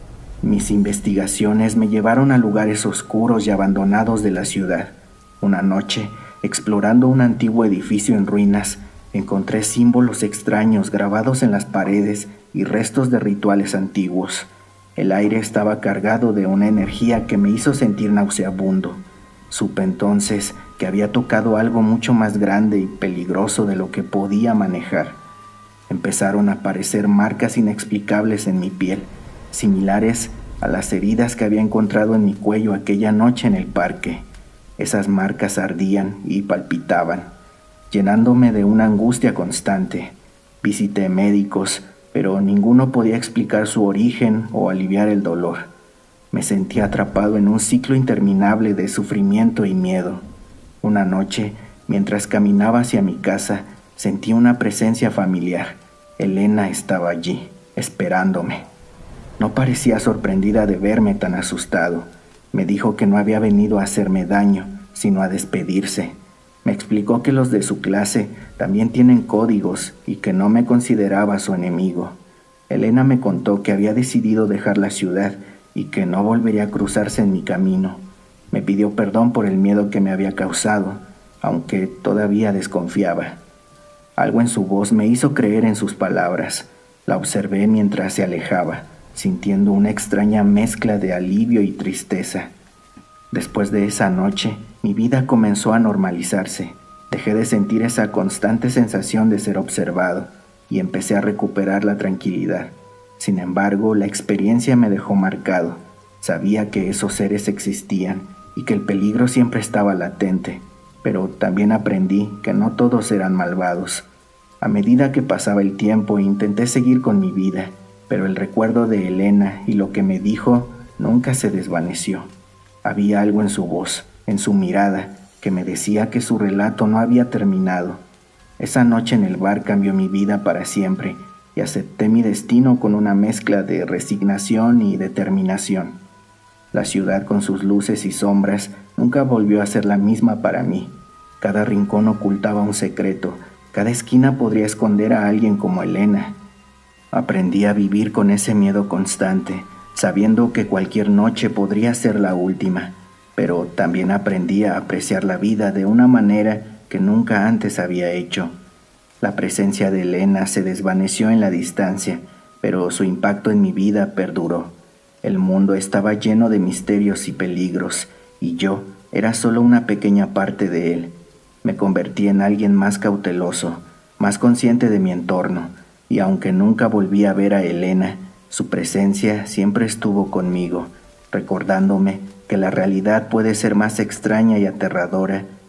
Mis investigaciones me llevaron a lugares oscuros y abandonados de la ciudad. Una noche, explorando un antiguo edificio en ruinas, encontré símbolos extraños grabados en las paredes y restos de rituales antiguos. El aire estaba cargado de una energía que me hizo sentir nauseabundo. Supe entonces que había tocado algo mucho más grande y peligroso de lo que podía manejar. Empezaron a aparecer marcas inexplicables en mi piel, similares a las heridas que había encontrado en mi cuello aquella noche en el parque. Esas marcas ardían y palpitaban, llenándome de una angustia constante. Visité médicos, pero ninguno podía explicar su origen o aliviar el dolor. Me sentía atrapado en un ciclo interminable de sufrimiento y miedo. Una noche, mientras caminaba hacia mi casa, sentí una presencia familiar. Elena estaba allí, esperándome. No parecía sorprendida de verme tan asustado. Me dijo que no había venido a hacerme daño, sino a despedirse. Me explicó que los de su clase también tienen códigos y que no me consideraba su enemigo. Elena me contó que había decidido dejar la ciudad y que no volvería a cruzarse en mi camino. Me pidió perdón por el miedo que me había causado, aunque todavía desconfiaba. Algo en su voz me hizo creer en sus palabras. La observé mientras se alejaba, sintiendo una extraña mezcla de alivio y tristeza. Después de esa noche, mi vida comenzó a normalizarse. Dejé de sentir esa constante sensación de ser observado y empecé a recuperar la tranquilidad. Sin embargo, la experiencia me dejó marcado. Sabía que esos seres existían y que el peligro siempre estaba latente, pero también aprendí que no todos eran malvados. A medida que pasaba el tiempo, intenté seguir con mi vida, pero el recuerdo de Elena y lo que me dijo nunca se desvaneció. Había algo en su voz, en su mirada, que me decía que su relato no había terminado. Esa noche en el bar cambió mi vida para siempre y acepté mi destino con una mezcla de resignación y determinación. La ciudad con sus luces y sombras nunca volvió a ser la misma para mí. Cada rincón ocultaba un secreto, cada esquina podría esconder a alguien como Elena. Aprendí a vivir con ese miedo constante, sabiendo que cualquier noche podría ser la última, pero también aprendí a apreciar la vida de una manera que nunca antes había hecho. La presencia de Elena se desvaneció en la distancia, pero su impacto en mi vida perduró. El mundo estaba lleno de misterios y peligros, y yo era solo una pequeña parte de él. Me convertí en alguien más cauteloso, más consciente de mi entorno, y aunque nunca volví a ver a Elena, su presencia siempre estuvo conmigo, recordándome que la realidad puede ser más extraña y aterradora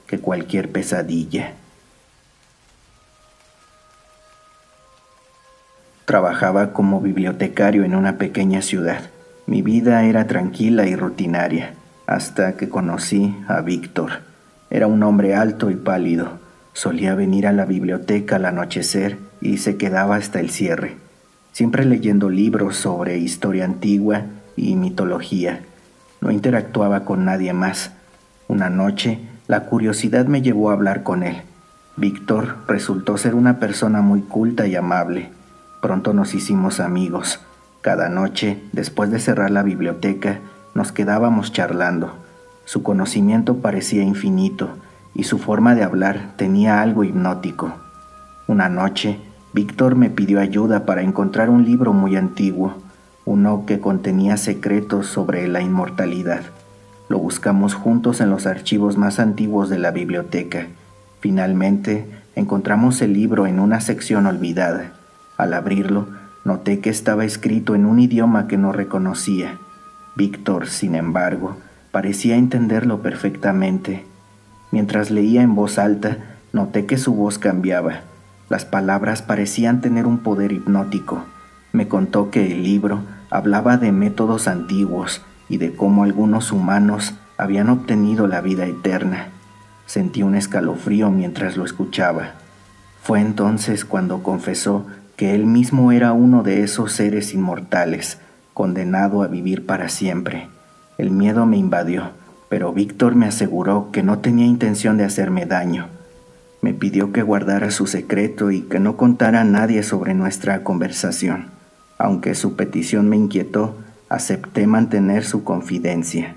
que cualquier pesadilla. Trabajaba como bibliotecario en una pequeña ciudad. Mi vida era tranquila y rutinaria, hasta que conocí a Víctor. Era un hombre alto y pálido. Solía venir a la biblioteca al anochecer y se quedaba hasta el cierre, siempre leyendo libros sobre historia antigua y mitología. No interactuaba con nadie más. Una noche, la curiosidad me llevó a hablar con él. Víctor resultó ser una persona muy culta y amable. Pronto nos hicimos amigos. Cada noche, después de cerrar la biblioteca, nos quedábamos charlando. Su conocimiento parecía infinito y su forma de hablar tenía algo hipnótico. Una noche, Víctor me pidió ayuda para encontrar un libro muy antiguo, uno que contenía secretos sobre la inmortalidad. Lo buscamos juntos en los archivos más antiguos de la biblioteca. Finalmente, encontramos el libro en una sección olvidada. Al abrirlo, noté que estaba escrito en un idioma que no reconocía. Víctor, sin embargo, parecía entenderlo perfectamente. Mientras leía en voz alta, noté que su voz cambiaba. Las palabras parecían tener un poder hipnótico. Me contó que el libro hablaba de métodos antiguos y de cómo algunos humanos habían obtenido la vida eterna. Sentí un escalofrío mientras lo escuchaba. Fue entonces cuando confesó que él mismo era uno de esos seres inmortales, condenado a vivir para siempre. El miedo me invadió, pero Víctor me aseguró que no tenía intención de hacerme daño. Me pidió que guardara su secreto y que no contara a nadie sobre nuestra conversación. Aunque su petición me inquietó, acepté mantener su confidencia.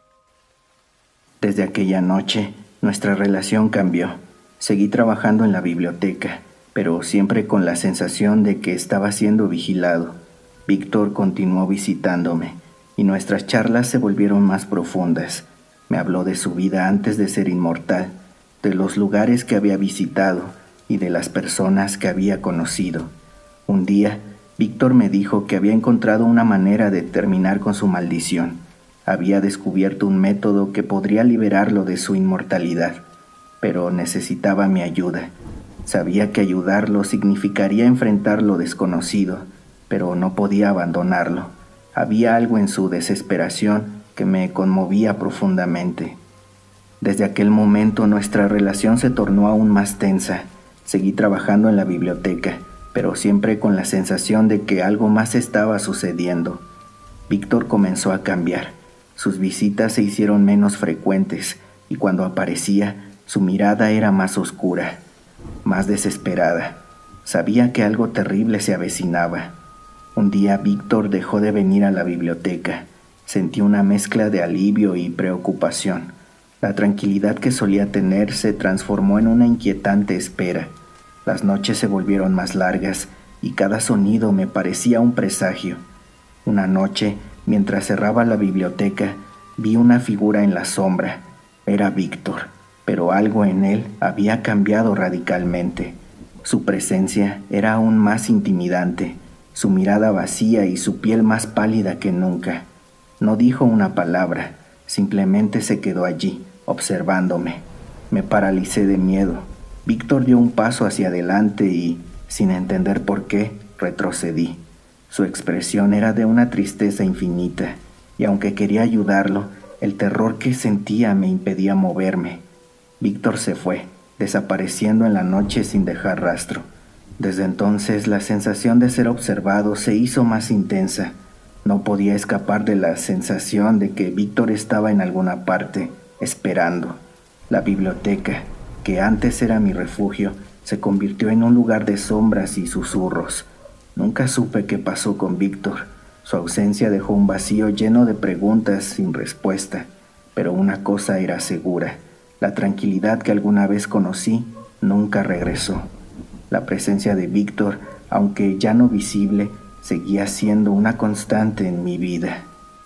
Desde aquella noche, nuestra relación cambió. Seguí trabajando en la biblioteca, pero siempre con la sensación de que estaba siendo vigilado. Víctor continuó visitándome, y nuestras charlas se volvieron más profundas. Me habló de su vida antes de ser inmortal, de los lugares que había visitado y de las personas que había conocido. Un día, Víctor me dijo que había encontrado una manera de terminar con su maldición. Había descubierto un método que podría liberarlo de su inmortalidad, pero necesitaba mi ayuda. Sabía que ayudarlo significaría enfrentar lo desconocido, pero no podía abandonarlo. Había algo en su desesperación que me conmovía profundamente. Desde aquel momento nuestra relación se tornó aún más tensa. Seguí trabajando en la biblioteca, pero siempre con la sensación de que algo más estaba sucediendo. Víctor comenzó a cambiar. Sus visitas se hicieron menos frecuentes y cuando aparecía, su mirada era más oscura, más desesperada. Sabía que algo terrible se avecinaba. Un día Víctor dejó de venir a la biblioteca. Sentí una mezcla de alivio y preocupación. La tranquilidad que solía tener se transformó en una inquietante espera. Las noches se volvieron más largas y cada sonido me parecía un presagio. Una noche, mientras cerraba la biblioteca, vi una figura en la sombra. Era Víctor, pero algo en él había cambiado radicalmente. Su presencia era aún más intimidante, su mirada vacía y su piel más pálida que nunca. No dijo una palabra, simplemente se quedó allí, observándome. Me paralicé de miedo. Víctor dio un paso hacia adelante y, sin entender por qué, retrocedí. Su expresión era de una tristeza infinita, y aunque quería ayudarlo, el terror que sentía me impedía moverme. Víctor se fue, desapareciendo en la noche sin dejar rastro. Desde entonces la sensación de ser observado se hizo más intensa. No podía escapar de la sensación de que Víctor estaba en alguna parte, esperando. La biblioteca, que antes era mi refugio, se convirtió en un lugar de sombras y susurros. Nunca supe qué pasó con Víctor. Su ausencia dejó un vacío lleno de preguntas sin respuesta, pero una cosa era segura: la tranquilidad que alguna vez conocí nunca regresó. La presencia de Víctor, aunque ya no visible, seguía siendo una constante en mi vida.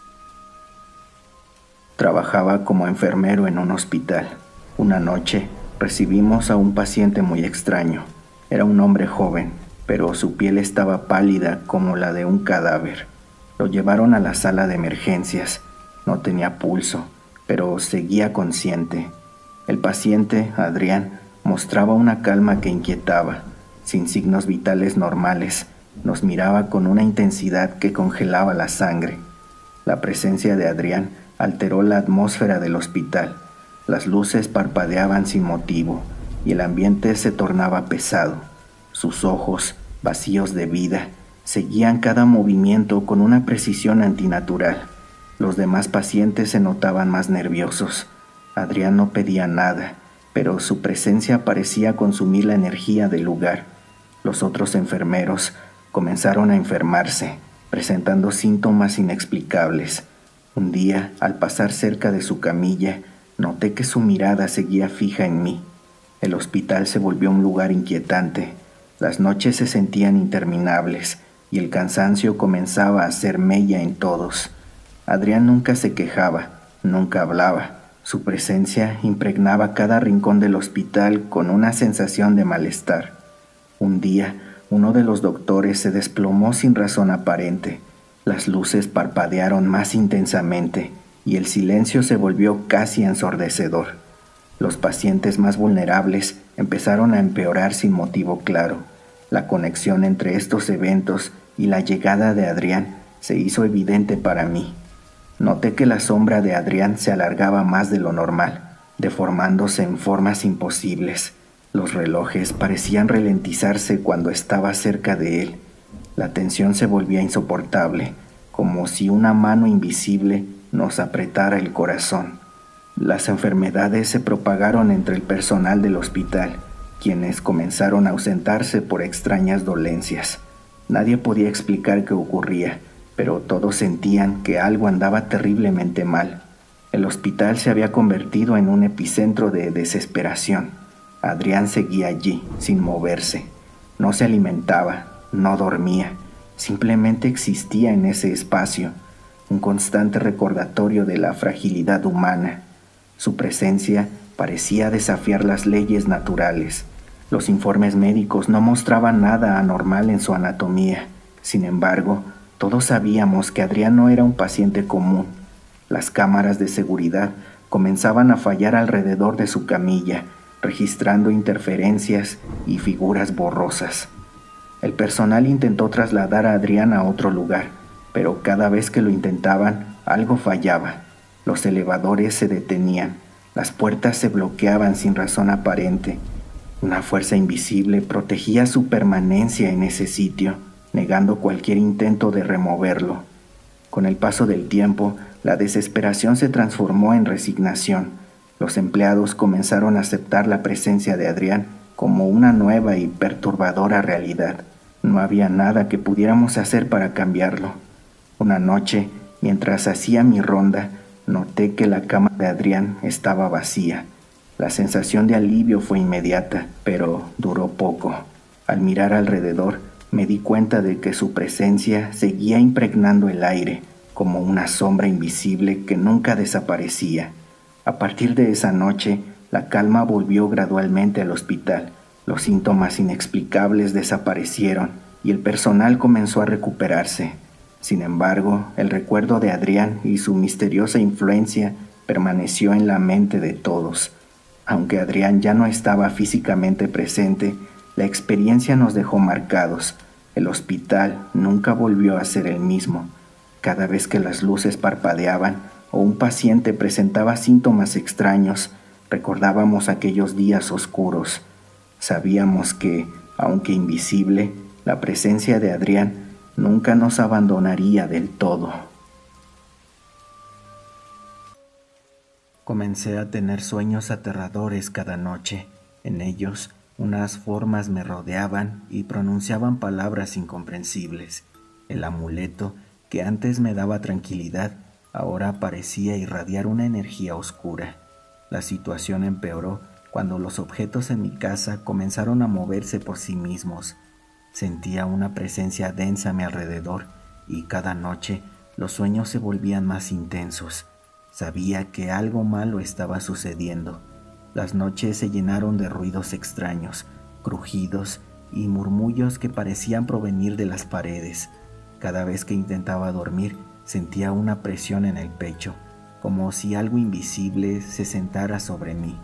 Trabajaba como enfermero en un hospital. Una noche recibimos a un paciente muy extraño. Era un hombre joven, pero su piel estaba pálida como la de un cadáver. Lo llevaron a la sala de emergencias. No tenía pulso, pero seguía consciente. El paciente, Adrián, mostraba una calma que inquietaba. Sin signos vitales normales, nos miraba con una intensidad que congelaba la sangre. La presencia de Adrián alteró la atmósfera del hospital. Las luces parpadeaban sin motivo y el ambiente se tornaba pesado. Sus ojos, vacíos de vida, seguían cada movimiento con una precisión antinatural. Los demás pacientes se notaban más nerviosos. Adrián no pedía nada, pero su presencia parecía consumir la energía del lugar. Los otros enfermeros comenzaron a enfermarse, presentando síntomas inexplicables. Un día, al pasar cerca de su camilla, noté que su mirada seguía fija en mí. El hospital se volvió un lugar inquietante. Las noches se sentían interminables y el cansancio comenzaba a hacer mella en todos. Adrián nunca se quejaba, nunca hablaba. Su presencia impregnaba cada rincón del hospital con una sensación de malestar. Un día, uno de los doctores se desplomó sin razón aparente. Las luces parpadearon más intensamente y el silencio se volvió casi ensordecedor. Los pacientes más vulnerables empezaron a empeorar sin motivo claro. La conexión entre estos eventos y la llegada de Adrián se hizo evidente para mí. Noté que la sombra de Adrián se alargaba más de lo normal, deformándose en formas imposibles. Los relojes parecían ralentizarse cuando estaba cerca de él. La tensión se volvía insoportable, como si una mano invisible nos apretara el corazón. Las enfermedades se propagaron entre el personal del hospital, quienes comenzaron a ausentarse por extrañas dolencias. Nadie podía explicar qué ocurría, pero todos sentían que algo andaba terriblemente mal. El hospital se había convertido en un epicentro de desesperación. Adrián seguía allí, sin moverse. No se alimentaba, no dormía, simplemente existía en ese espacio, un constante recordatorio de la fragilidad humana. Su presencia parecía desafiar las leyes naturales. Los informes médicos no mostraban nada anormal en su anatomía. Sin embargo, todos sabíamos que Adrián no era un paciente común. Las cámaras de seguridad comenzaban a fallar alrededor de su camilla, registrando interferencias y figuras borrosas. El personal intentó trasladar a Adrián a otro lugar, pero cada vez que lo intentaban, algo fallaba. Los elevadores se detenían, las puertas se bloqueaban sin razón aparente. Una fuerza invisible protegía su permanencia en ese sitio, negando cualquier intento de removerlo. Con el paso del tiempo, la desesperación se transformó en resignación. Los empleados comenzaron a aceptar la presencia de Adrián como una nueva y perturbadora realidad. No había nada que pudiéramos hacer para cambiarlo. Una noche, mientras hacía mi ronda, noté que la cama de Adrián estaba vacía. La sensación de alivio fue inmediata, pero duró poco. Al mirar alrededor, me di cuenta de que su presencia seguía impregnando el aire, como una sombra invisible que nunca desaparecía. A partir de esa noche, la calma volvió gradualmente al hospital. Los síntomas inexplicables desaparecieron y el personal comenzó a recuperarse. Sin embargo, el recuerdo de Adrián y su misteriosa influencia permaneció en la mente de todos. Aunque Adrián ya no estaba físicamente presente, la experiencia nos dejó marcados. El hospital nunca volvió a ser el mismo. Cada vez que las luces parpadeaban o un paciente presentaba síntomas extraños, recordábamos aquellos días oscuros. Sabíamos que, aunque invisible, la presencia de Adrián nunca nos abandonaría del todo. Comencé a tener sueños aterradores cada noche. En ellos, unas formas me rodeaban y pronunciaban palabras incomprensibles. El amuleto, que antes me daba tranquilidad, ahora parecía irradiar una energía oscura. La situación empeoró cuando los objetos en mi casa comenzaron a moverse por sí mismos. Sentía una presencia densa a mi alrededor y cada noche los sueños se volvían más intensos. Sabía que algo malo estaba sucediendo. Las noches se llenaron de ruidos extraños, crujidos y murmullos que parecían provenir de las paredes. Cada vez que intentaba dormir, sentía una presión en el pecho, como si algo invisible se sentara sobre mí.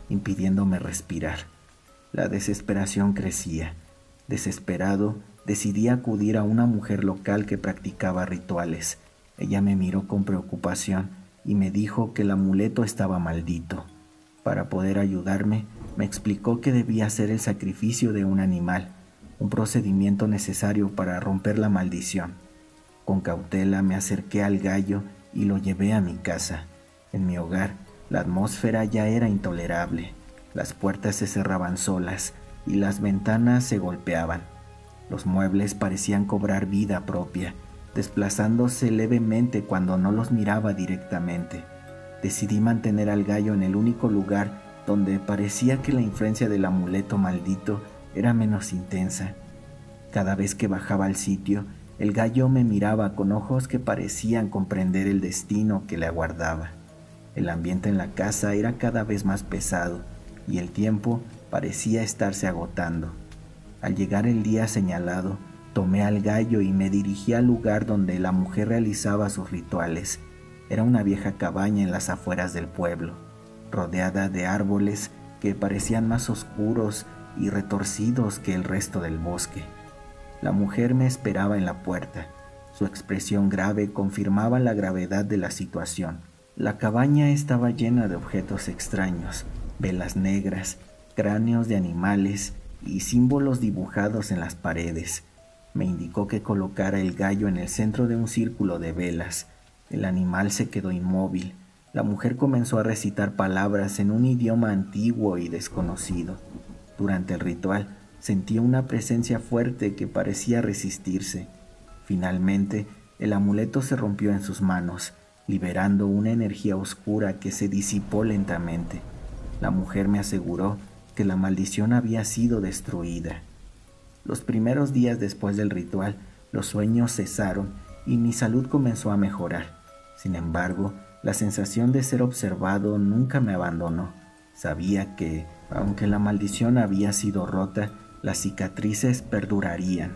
impidiéndome respirar. La desesperación crecía. Desesperado, decidí acudir a una mujer local que practicaba rituales. Ella me miró con preocupación y me dijo que el amuleto estaba maldito. Para poder ayudarme, me explicó que debía hacer el sacrificio de un animal, un procedimiento necesario para romper la maldición. Con cautela me acerqué al gallo y lo llevé a mi casa. En mi hogar, la atmósfera ya era intolerable. Las puertas se cerraban solas y las ventanas se golpeaban. Los muebles parecían cobrar vida propia, desplazándose levemente cuando no los miraba directamente. Decidí mantener al gallo en el único lugar donde parecía que la influencia del amuleto maldito era menos intensa. Cada vez que bajaba al sitio, el gallo me miraba con ojos que parecían comprender el destino que le aguardaba. El ambiente en la casa era cada vez más pesado y el tiempo parecía estarse agotando. Al llegar el día señalado, tomé al gallo y me dirigí al lugar donde la mujer realizaba sus rituales. Era una vieja cabaña en las afueras del pueblo, rodeada de árboles que parecían más oscuros y retorcidos que el resto del bosque. La mujer me esperaba en la puerta. Su expresión grave confirmaba la gravedad de la situación. La cabaña estaba llena de objetos extraños, velas negras, cráneos de animales y símbolos dibujados en las paredes. Me indicó que colocara el gallo en el centro de un círculo de velas. El animal se quedó inmóvil. La mujer comenzó a recitar palabras en un idioma antiguo y desconocido. Durante el ritual, sentí una presencia fuerte que parecía resistirse. Finalmente, el amuleto se rompió en sus manos, liberando una energía oscura que se disipó lentamente. La mujer me aseguró que la maldición había sido destruida. Los primeros días después del ritual, los sueños cesaron y mi salud comenzó a mejorar. Sin embargo, la sensación de ser observado nunca me abandonó. Sabía que, aunque la maldición había sido rota, las cicatrices perdurarían.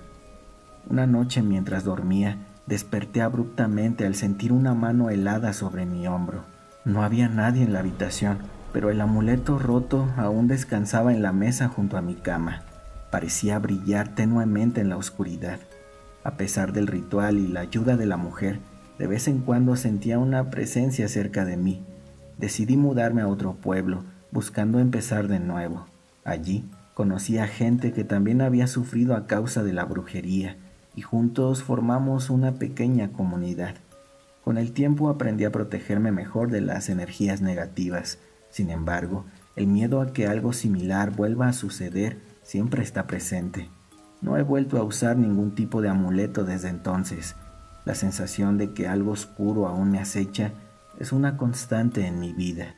Una noche mientras dormía, desperté abruptamente al sentir una mano helada sobre mi hombro. No había nadie en la habitación, pero el amuleto roto aún descansaba en la mesa junto a mi cama. Parecía brillar tenuemente en la oscuridad. A pesar del ritual y la ayuda de la mujer, de vez en cuando sentía una presencia cerca de mí. Decidí mudarme a otro pueblo, buscando empezar de nuevo. Allí conocí a gente que también había sufrido a causa de la brujería, y juntos formamos una pequeña comunidad. Con el tiempo aprendí a protegerme mejor de las energías negativas. Sin embargo, el miedo a que algo similar vuelva a suceder siempre está presente. No he vuelto a usar ningún tipo de amuleto desde entonces. La sensación de que algo oscuro aún me acecha es una constante en mi vida.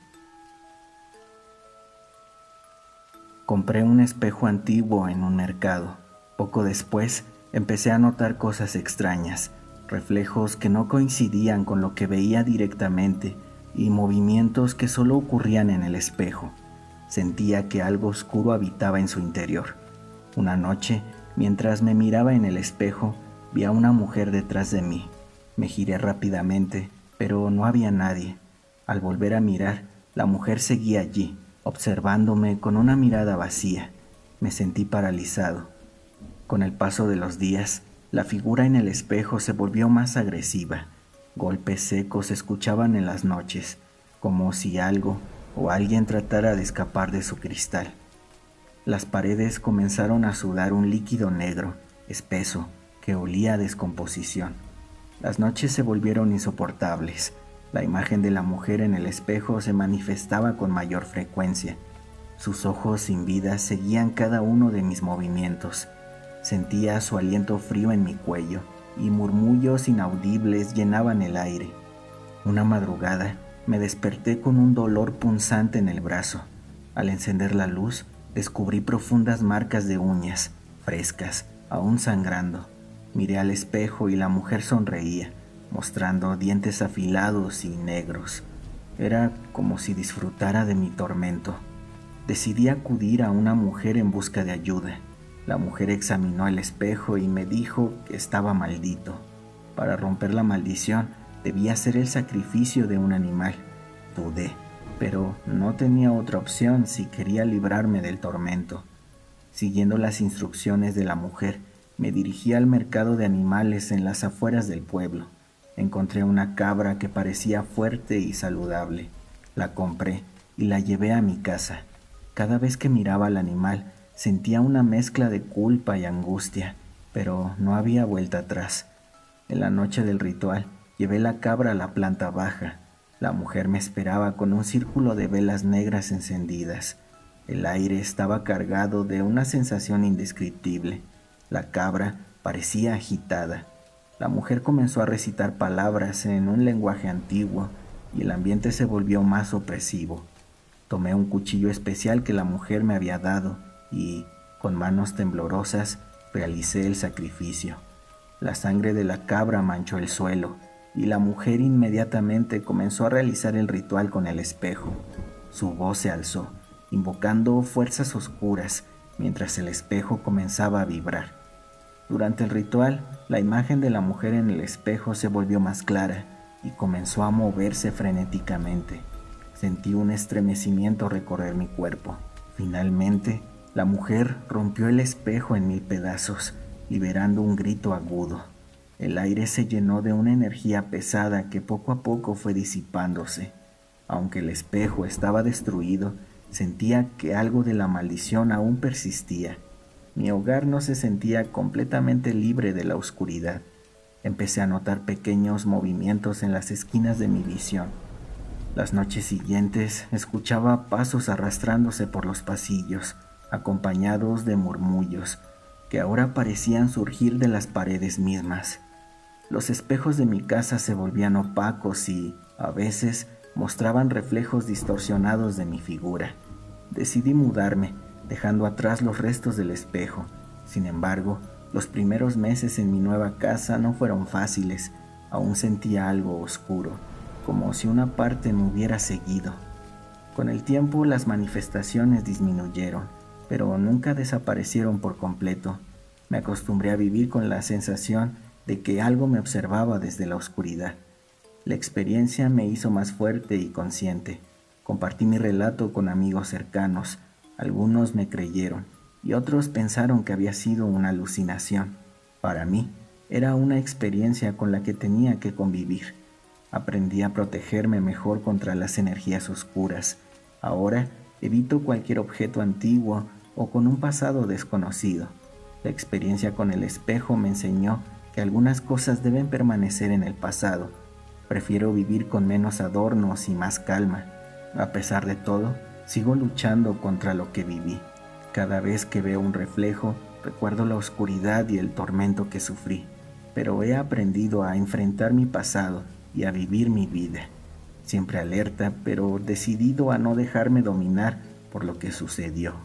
Compré un espejo antiguo en un mercado. Poco después, empecé a notar cosas extrañas, reflejos que no coincidían con lo que veía directamente y movimientos que solo ocurrían en el espejo. Sentía que algo oscuro habitaba en su interior. Una noche, mientras me miraba en el espejo, vi a una mujer detrás de mí. Me giré rápidamente, pero no había nadie. Al volver a mirar, la mujer seguía allí, observándome con una mirada vacía. Me sentí paralizado. Con el paso de los días, la figura en el espejo se volvió más agresiva. Golpes secos se escuchaban en las noches, como si algo o alguien tratara de escapar de su cristal. Las paredes comenzaron a sudar un líquido negro, espeso, que olía a descomposición. Las noches se volvieron insoportables. La imagen de la mujer en el espejo se manifestaba con mayor frecuencia. Sus ojos sin vida seguían cada uno de mis movimientos. Sentía su aliento frío en mi cuello y murmullos inaudibles llenaban el aire. Una madrugada me desperté con un dolor punzante en el brazo. Al encender la luz, descubrí profundas marcas de uñas, frescas, aún sangrando. Miré al espejo y la mujer sonreía, mostrando dientes afilados y negros. Era como si disfrutara de mi tormento. Decidí acudir a una mujer en busca de ayuda. La mujer examinó el espejo y me dijo que estaba maldito. Para romper la maldición, debía hacer el sacrificio de un animal. Dudé, pero no tenía otra opción si quería librarme del tormento. Siguiendo las instrucciones de la mujer, me dirigí al mercado de animales en las afueras del pueblo. Encontré una cabra que parecía fuerte y saludable. La compré y la llevé a mi casa. Cada vez que miraba al animal, sentía una mezcla de culpa y angustia, pero no había vuelta atrás. En la noche del ritual, llevé la cabra a la planta baja. La mujer me esperaba con un círculo de velas negras encendidas. El aire estaba cargado de una sensación indescriptible. La cabra parecía agitada. La mujer comenzó a recitar palabras en un lenguaje antiguo y el ambiente se volvió más opresivo. Tomé un cuchillo especial que la mujer me había dado y, con manos temblorosas, realicé el sacrificio. La sangre de la cabra manchó el suelo y la mujer inmediatamente comenzó a realizar el ritual con el espejo. Su voz se alzó, invocando fuerzas oscuras, mientras el espejo comenzaba a vibrar. Durante el ritual, la imagen de la mujer en el espejo se volvió más clara y comenzó a moverse frenéticamente. Sentí un estremecimiento recorrer mi cuerpo. Finalmente, la mujer rompió el espejo en 1000 pedazos, liberando un grito agudo. El aire se llenó de una energía pesada que poco a poco fue disipándose. Aunque el espejo estaba destruido, sentía que algo de la maldición aún persistía. Mi hogar no se sentía completamente libre de la oscuridad. Empecé a notar pequeños movimientos en las esquinas de mi visión. Las noches siguientes escuchaba pasos arrastrándose por los pasillos, acompañados de murmullos que ahora parecían surgir de las paredes mismas. Los espejos de mi casa se volvían opacos y, a veces, mostraban reflejos distorsionados de mi figura. Decidí mudarme, dejando atrás los restos del espejo. Sin embargo, los primeros meses en mi nueva casa no fueron fáciles. Aún sentía algo oscuro, como si una parte me hubiera seguido. Con el tiempo las manifestaciones disminuyeron, pero nunca desaparecieron por completo. Me acostumbré a vivir con la sensación de que algo me observaba desde la oscuridad. La experiencia me hizo más fuerte y consciente. Compartí mi relato con amigos cercanos. Algunos me creyeron y otros pensaron que había sido una alucinación. Para mí, era una experiencia con la que tenía que convivir. Aprendí a protegerme mejor contra las energías oscuras. Ahora evito cualquier objeto antiguo o con un pasado desconocido. La experiencia con el espejo me enseñó que algunas cosas deben permanecer en el pasado. Prefiero vivir con menos adornos y más calma. A pesar de todo, sigo luchando contra lo que viví. Cada vez que veo un reflejo, recuerdo la oscuridad y el tormento que sufrí. Pero he aprendido a enfrentar mi pasado y a vivir mi vida. Siempre alerta, pero decidido a no dejarme dominar por lo que sucedió.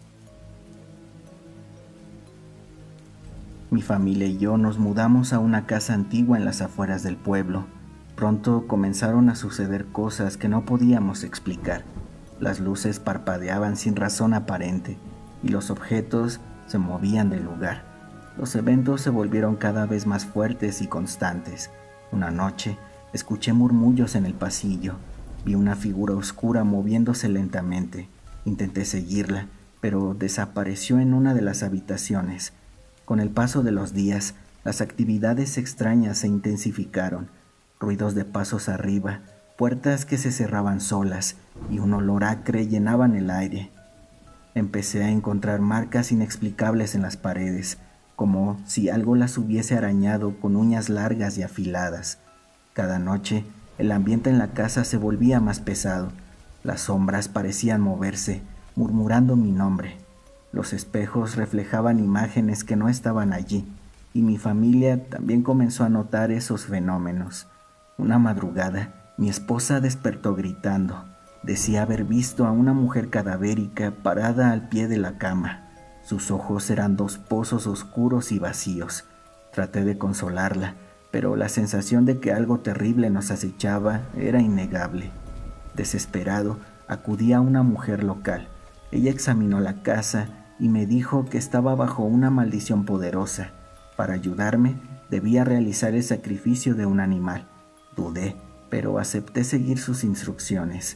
Mi familia y yo nos mudamos a una casa antigua en las afueras del pueblo. Pronto comenzaron a suceder cosas que no podíamos explicar. Las luces parpadeaban sin razón aparente y los objetos se movían del lugar. Los eventos se volvieron cada vez más fuertes y constantes. Una noche, escuché murmullos en el pasillo. Vi una figura oscura moviéndose lentamente. Intenté seguirla, pero desapareció en una de las habitaciones. Con el paso de los días, las actividades extrañas se intensificaron. Ruidos de pasos arriba, puertas que se cerraban solas y un olor acre llenaban el aire. Empecé a encontrar marcas inexplicables en las paredes, como si algo las hubiese arañado con uñas largas y afiladas. Cada noche, el ambiente en la casa se volvía más pesado. Las sombras parecían moverse, murmurando mi nombre. Los espejos reflejaban imágenes que no estaban allí, y mi familia también comenzó a notar esos fenómenos. Una madrugada, mi esposa despertó gritando. Decía haber visto a una mujer cadavérica parada al pie de la cama. Sus ojos eran 2 pozos oscuros y vacíos. Traté de consolarla, pero la sensación de que algo terrible nos acechaba era innegable. Desesperado, acudí a una mujer local. Ella examinó la casa y me dijo que estaba bajo una maldición poderosa. Para ayudarme, debía realizar el sacrificio de un animal. Dudé, pero acepté seguir sus instrucciones.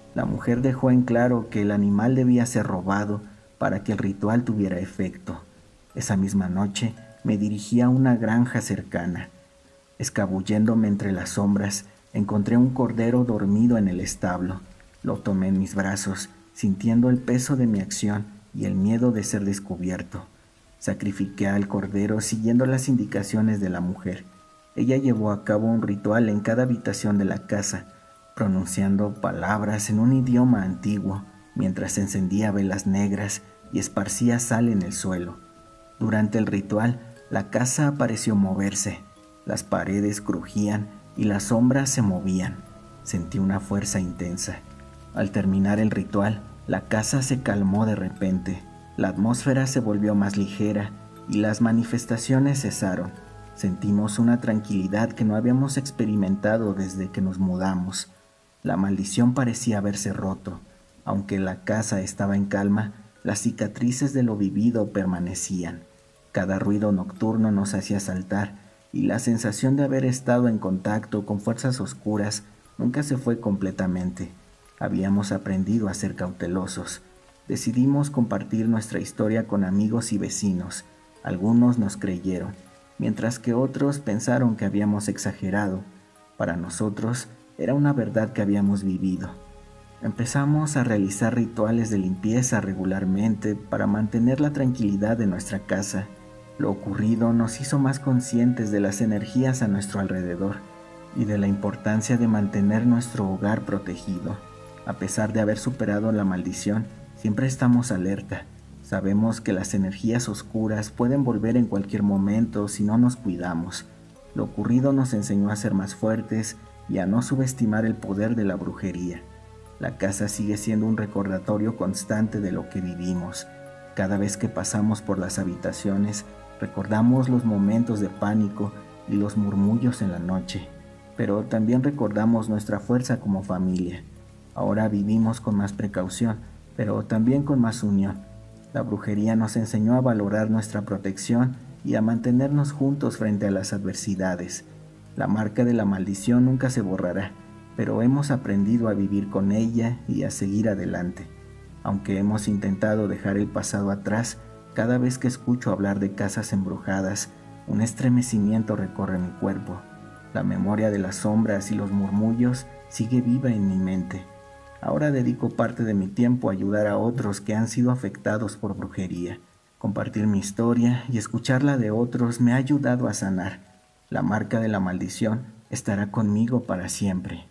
La mujer dejó en claro que el animal debía ser robado para que el ritual tuviera efecto. Esa misma noche me dirigí a una granja cercana. Escabulléndome entre las sombras, encontré un cordero dormido en el establo. Lo tomé en mis brazos, sintiendo el peso de mi acción y el miedo de ser descubierto. Sacrifiqué al cordero siguiendo las indicaciones de la mujer. Ella llevó a cabo un ritual en cada habitación de la casa, pronunciando palabras en un idioma antiguo, mientras encendía velas negras y esparcía sal en el suelo. Durante el ritual, la casa pareció moverse. Las paredes crujían y las sombras se movían. Sentí una fuerza intensa. Al terminar el ritual, la casa se calmó de repente. La atmósfera se volvió más ligera y las manifestaciones cesaron. Sentimos una tranquilidad que no habíamos experimentado desde que nos mudamos. La maldición parecía haberse roto. Aunque la casa estaba en calma, las cicatrices de lo vivido permanecían. Cada ruido nocturno nos hacía saltar y la sensación de haber estado en contacto con fuerzas oscuras nunca se fue completamente. Habíamos aprendido a ser cautelosos. Decidimos compartir nuestra historia con amigos y vecinos. Algunos nos creyeron, mientras que otros pensaron que habíamos exagerado. Para nosotros era una verdad que habíamos vivido. Empezamos a realizar rituales de limpieza regularmente para mantener la tranquilidad de nuestra casa. Lo ocurrido nos hizo más conscientes de las energías a nuestro alrededor y de la importancia de mantener nuestro hogar protegido. A pesar de haber superado la maldición, siempre estamos alerta. Sabemos que las energías oscuras pueden volver en cualquier momento si no nos cuidamos. Lo ocurrido nos enseñó a ser más fuertes y a no subestimar el poder de la brujería. La casa sigue siendo un recordatorio constante de lo que vivimos. Cada vez que pasamos por las habitaciones, recordamos los momentos de pánico y los murmullos en la noche, pero también recordamos nuestra fuerza como familia. Ahora vivimos con más precaución, pero también con más unión. La brujería nos enseñó a valorar nuestra protección y a mantenernos juntos frente a las adversidades. La marca de la maldición nunca se borrará, pero hemos aprendido a vivir con ella y a seguir adelante. Aunque hemos intentado dejar el pasado atrás, cada vez que escucho hablar de casas embrujadas, un estremecimiento recorre mi cuerpo. La memoria de las sombras y los murmullos sigue viva en mi mente. Ahora dedico parte de mi tiempo a ayudar a otros que han sido afectados por brujería. Compartir mi historia y escucharla de otros me ha ayudado a sanar. La marca de la maldición estará conmigo para siempre.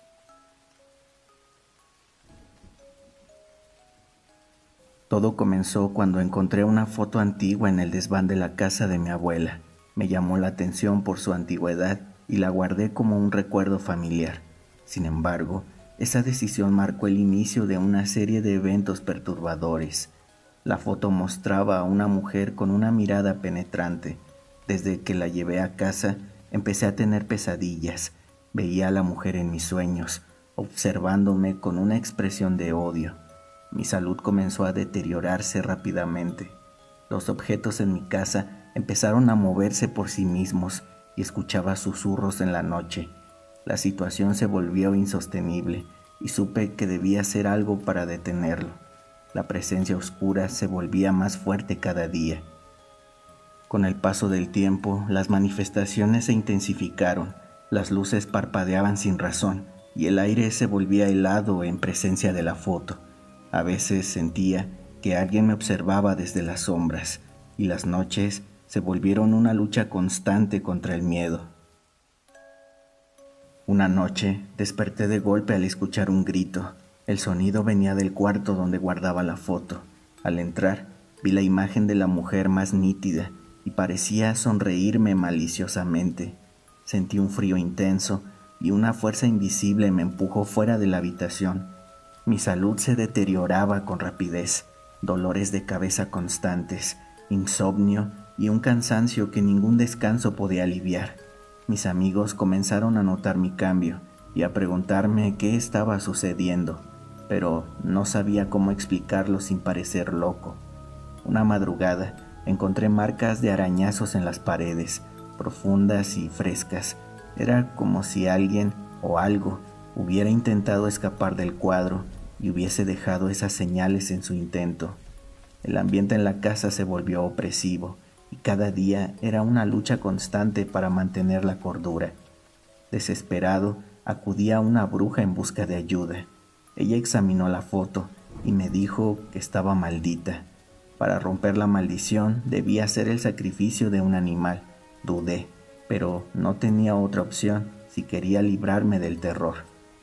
Todo comenzó cuando encontré una foto antigua en el desván de la casa de mi abuela. Me llamó la atención por su antigüedad y la guardé como un recuerdo familiar. Sin embargo, esa decisión marcó el inicio de una serie de eventos perturbadores. La foto mostraba a una mujer con una mirada penetrante. Desde que la llevé a casa, empecé a tener pesadillas. Veía a la mujer en mis sueños, observándome con una expresión de odio. Mi salud comenzó a deteriorarse rápidamente. Los objetos en mi casa empezaron a moverse por sí mismos y escuchaba susurros en la noche. La situación se volvió insostenible y supe que debía hacer algo para detenerlo. La presencia oscura se volvía más fuerte cada día. Con el paso del tiempo, las manifestaciones se intensificaron. Las luces parpadeaban sin razón y el aire se volvía helado en presencia de la foto. A veces sentía que alguien me observaba desde las sombras y las noches se volvieron una lucha constante contra el miedo. Una noche desperté de golpe al escuchar un grito. El sonido venía del cuarto donde guardaba la foto. Al entrar, vi la imagen de la mujer más nítida y parecía sonreírme maliciosamente. Sentí un frío intenso y una fuerza invisible me empujó fuera de la habitación. Mi salud se deterioraba con rapidez, dolores de cabeza constantes, insomnio y un cansancio que ningún descanso podía aliviar. Mis amigos comenzaron a notar mi cambio y a preguntarme qué estaba sucediendo, pero no sabía cómo explicarlo sin parecer loco. Una madrugada encontré marcas de arañazos en las paredes, profundas y frescas. Era como si alguien o algo hubiera intentado escapar del cuadro y hubiese dejado esas señales en su intento. El ambiente en la casa se volvió opresivo y cada día era una lucha constante para mantener la cordura. Desesperado, acudí a una bruja en busca de ayuda. Ella examinó la foto y me dijo que estaba maldita. Para romper la maldición debía hacer el sacrificio de un animal. Dudé, pero no tenía otra opción si quería librarme del terror.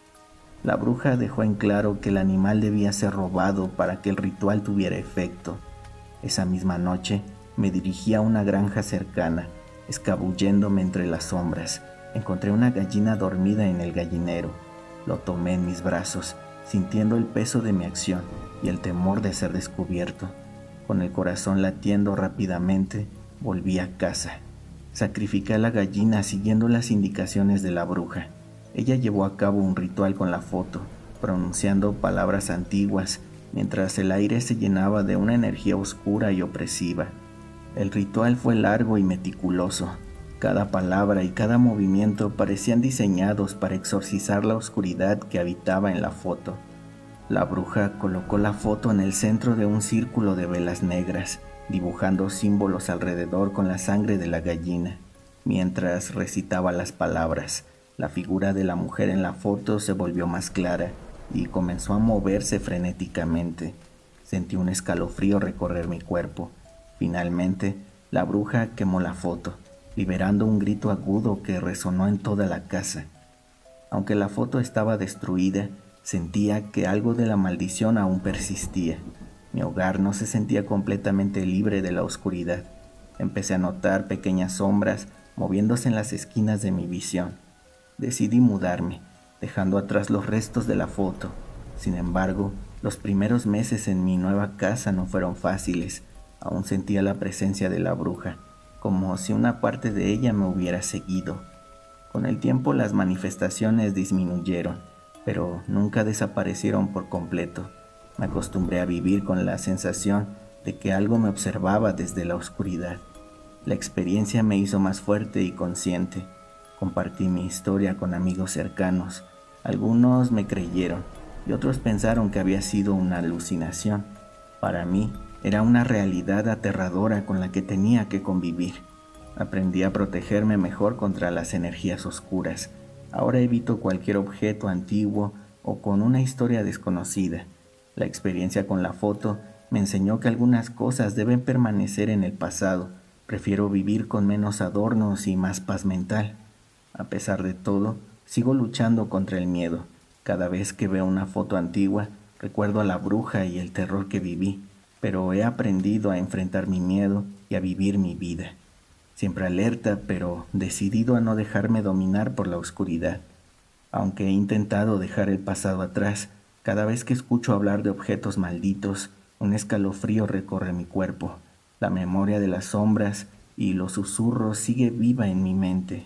La bruja dejó en claro que el animal debía ser robado para que el ritual tuviera efecto. Esa misma noche me dirigí a una granja cercana, escabulléndome entre las sombras. Encontré una gallina dormida en el gallinero. Lo tomé en mis brazos, sintiendo el peso de mi acción y el temor de ser descubierto. Con el corazón latiendo rápidamente, volví a casa. Sacrifiqué a la gallina siguiendo las indicaciones de la bruja. Ella llevó a cabo un ritual con la foto, pronunciando palabras antiguas, mientras el aire se llenaba de una energía oscura y opresiva. El ritual fue largo y meticuloso. Cada palabra y cada movimiento parecían diseñados para exorcizar la oscuridad que habitaba en la foto. La bruja colocó la foto en el centro de un círculo de velas negras, dibujando símbolos alrededor con la sangre de la gallina. Mientras recitaba las palabras, la figura de la mujer en la foto se volvió más clara y comenzó a moverse frenéticamente. Sentí un escalofrío recorrer mi cuerpo. Finalmente, la bruja quemó la foto, liberando un grito agudo que resonó en toda la casa. Aunque la foto estaba destruida, sentía que algo de la maldición aún persistía. Mi hogar no se sentía completamente libre de la oscuridad. Empecé a notar pequeñas sombras moviéndose en las esquinas de mi visión. Decidí mudarme, dejando atrás los restos de la foto. Sin embargo, los primeros meses en mi nueva casa no fueron fáciles. Aún sentía la presencia de la bruja, como si una parte de ella me hubiera seguido. Con el tiempo las manifestaciones disminuyeron, pero nunca desaparecieron por completo. Me acostumbré a vivir con la sensación de que algo me observaba desde la oscuridad. La experiencia me hizo más fuerte y consciente. Compartí mi historia con amigos cercanos. Algunos me creyeron y otros pensaron que había sido una alucinación. Para mí, era una realidad aterradora con la que tenía que convivir. Aprendí a protegerme mejor contra las energías oscuras. Ahora evito cualquier objeto antiguo o con una historia desconocida. La experiencia con la foto me enseñó que algunas cosas deben permanecer en el pasado. Prefiero vivir con menos adornos y más paz mental. A pesar de todo, sigo luchando contra el miedo. Cada vez que veo una foto antigua, recuerdo a la bruja y el terror que viví, pero he aprendido a enfrentar mi miedo y a vivir mi vida. Siempre alerta, pero decidido a no dejarme dominar por la oscuridad. Aunque he intentado dejar el pasado atrás, cada vez que escucho hablar de objetos malditos, un escalofrío recorre mi cuerpo. La memoria de las sombras y los susurros sigue viva en mi mente.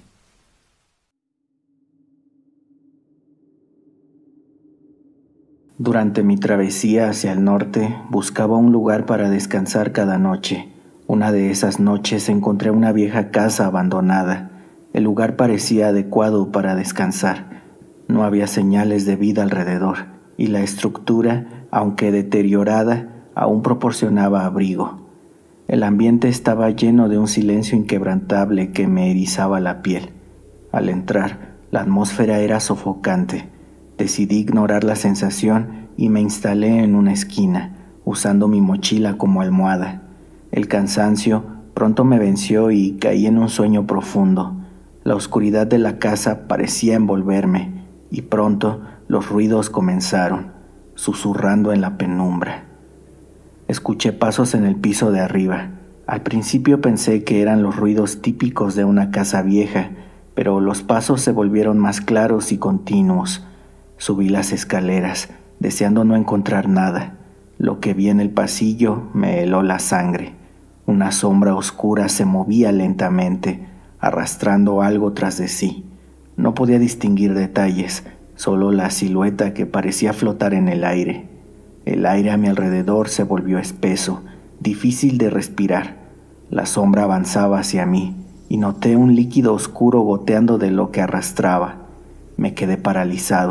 Durante mi travesía hacia el norte, buscaba un lugar para descansar cada noche. Una de esas noches encontré una vieja casa abandonada. El lugar parecía adecuado para descansar. No había señales de vida alrededor, y la estructura, aunque deteriorada, aún proporcionaba abrigo. El ambiente estaba lleno de un silencio inquebrantable que me erizaba la piel. Al entrar, la atmósfera era sofocante. Decidí ignorar la sensación y me instalé en una esquina, usando mi mochila como almohada. El cansancio pronto me venció y caí en un sueño profundo. La oscuridad de la casa parecía envolverme y pronto los ruidos comenzaron, susurrando en la penumbra. Escuché pasos en el piso de arriba. Al principio pensé que eran los ruidos típicos de una casa vieja, pero los pasos se volvieron más claros y continuos. Subí las escaleras, deseando no encontrar nada. Lo que vi en el pasillo me heló la sangre. Una sombra oscura se movía lentamente, arrastrando algo tras de sí. No podía distinguir detalles, solo la silueta que parecía flotar en el aire. El aire a mi alrededor se volvió espeso, difícil de respirar. La sombra avanzaba hacia mí y noté un líquido oscuro goteando de lo que arrastraba. Me quedé paralizado,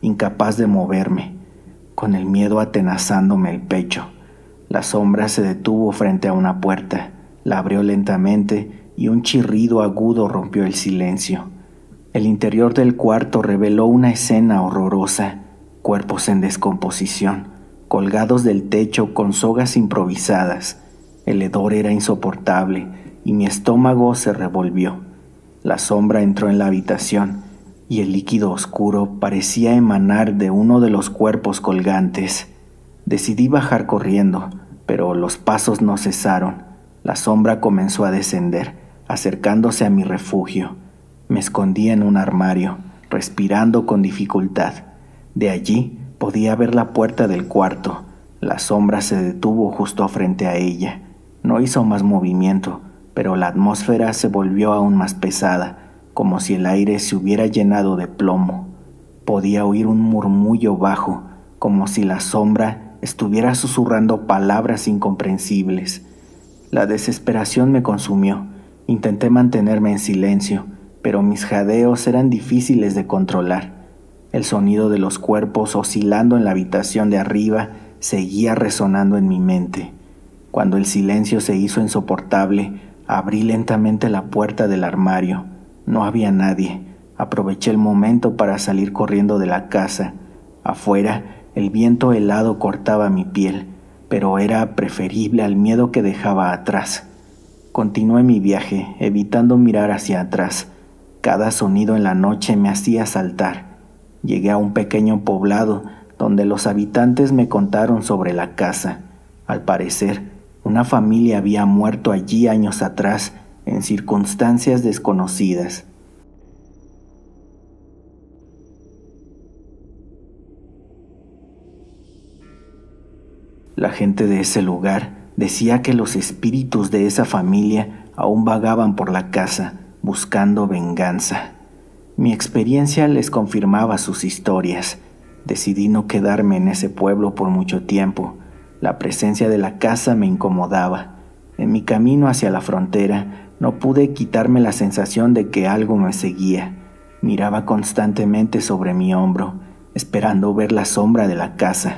incapaz de moverme, con el miedo atenazándome el pecho. La sombra se detuvo frente a una puerta, la abrió lentamente y un chirrido agudo rompió el silencio. El interior del cuarto reveló una escena horrorosa, cuerpos en descomposición, colgados del techo con sogas improvisadas. El hedor era insoportable y mi estómago se revolvió. La sombra entró en la habitación y el líquido oscuro parecía emanar de uno de los cuerpos colgantes. Decidí bajar corriendo, pero los pasos no cesaron. La sombra comenzó a descender, acercándose a mi refugio. Me escondí en un armario, respirando con dificultad. De allí podía ver la puerta del cuarto. La sombra se detuvo justo frente a ella. No hizo más movimiento, pero la atmósfera se volvió aún más pesada, como si el aire se hubiera llenado de plomo. Podía oír un murmullo bajo, como si la sombra estuviera susurrando palabras incomprensibles. La desesperación me consumió. Intenté mantenerme en silencio, pero mis jadeos eran difíciles de controlar. El sonido de los cuerpos oscilando en la habitación de arriba seguía resonando en mi mente. Cuando el silencio se hizo insoportable, abrí lentamente la puerta del armario. No había nadie. Aproveché el momento para salir corriendo de la casa. Afuera, el viento helado cortaba mi piel, pero era preferible al miedo que dejaba atrás. Continué mi viaje, evitando mirar hacia atrás. Cada sonido en la noche me hacía saltar. Llegué a un pequeño poblado donde los habitantes me contaron sobre la casa. Al parecer, una familia había muerto allí años atrás en circunstancias desconocidas. La gente de ese lugar decía que los espíritus de esa familia aún vagaban por la casa buscando venganza. Mi experiencia les confirmaba sus historias. Decidí no quedarme en ese pueblo por mucho tiempo. La presencia de la casa me incomodaba. En mi camino hacia la frontera no pude quitarme la sensación de que algo me seguía. Miraba constantemente sobre mi hombro, esperando ver la sombra de la casa.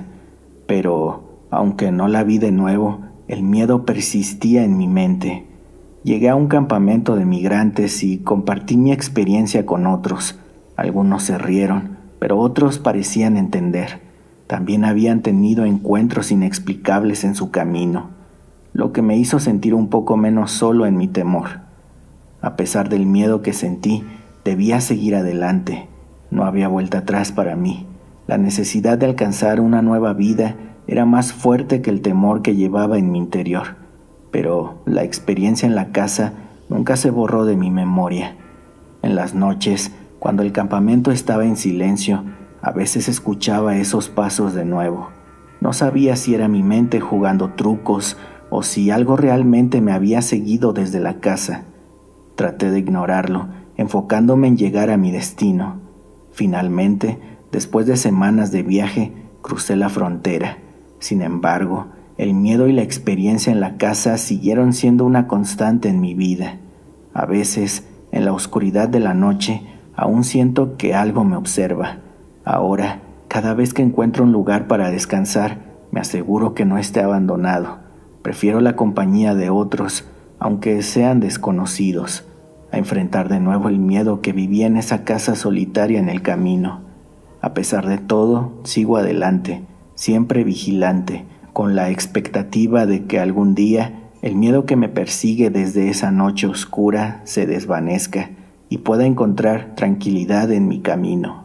Pero, aunque no la vi de nuevo, el miedo persistía en mi mente. Llegué a un campamento de migrantes y compartí mi experiencia con otros. Algunos se rieron, pero otros parecían entender. También habían tenido encuentros inexplicables en su camino, lo que me hizo sentir un poco menos solo en mi temor. A pesar del miedo que sentí, debía seguir adelante. No había vuelta atrás para mí. La necesidad de alcanzar una nueva vida era más fuerte que el temor que llevaba en mi interior. Pero la experiencia en la casa nunca se borró de mi memoria. En las noches, cuando el campamento estaba en silencio, a veces escuchaba esos pasos de nuevo. No sabía si era mi mente jugando trucos o si algo realmente me había seguido desde la casa. Traté de ignorarlo, enfocándome en llegar a mi destino. Finalmente, después de semanas de viaje, crucé la frontera. Sin embargo, el miedo y la experiencia en la casa siguieron siendo una constante en mi vida. A veces, en la oscuridad de la noche, aún siento que algo me observa. Ahora, cada vez que encuentro un lugar para descansar, me aseguro que no esté abandonado. Prefiero la compañía de otros, aunque sean desconocidos, a enfrentar de nuevo el miedo que vivía en esa casa solitaria en el camino. A pesar de todo, sigo adelante, siempre vigilante, con la expectativa de que algún día el miedo que me persigue desde esa noche oscura se desvanezca y pueda encontrar tranquilidad en mi camino.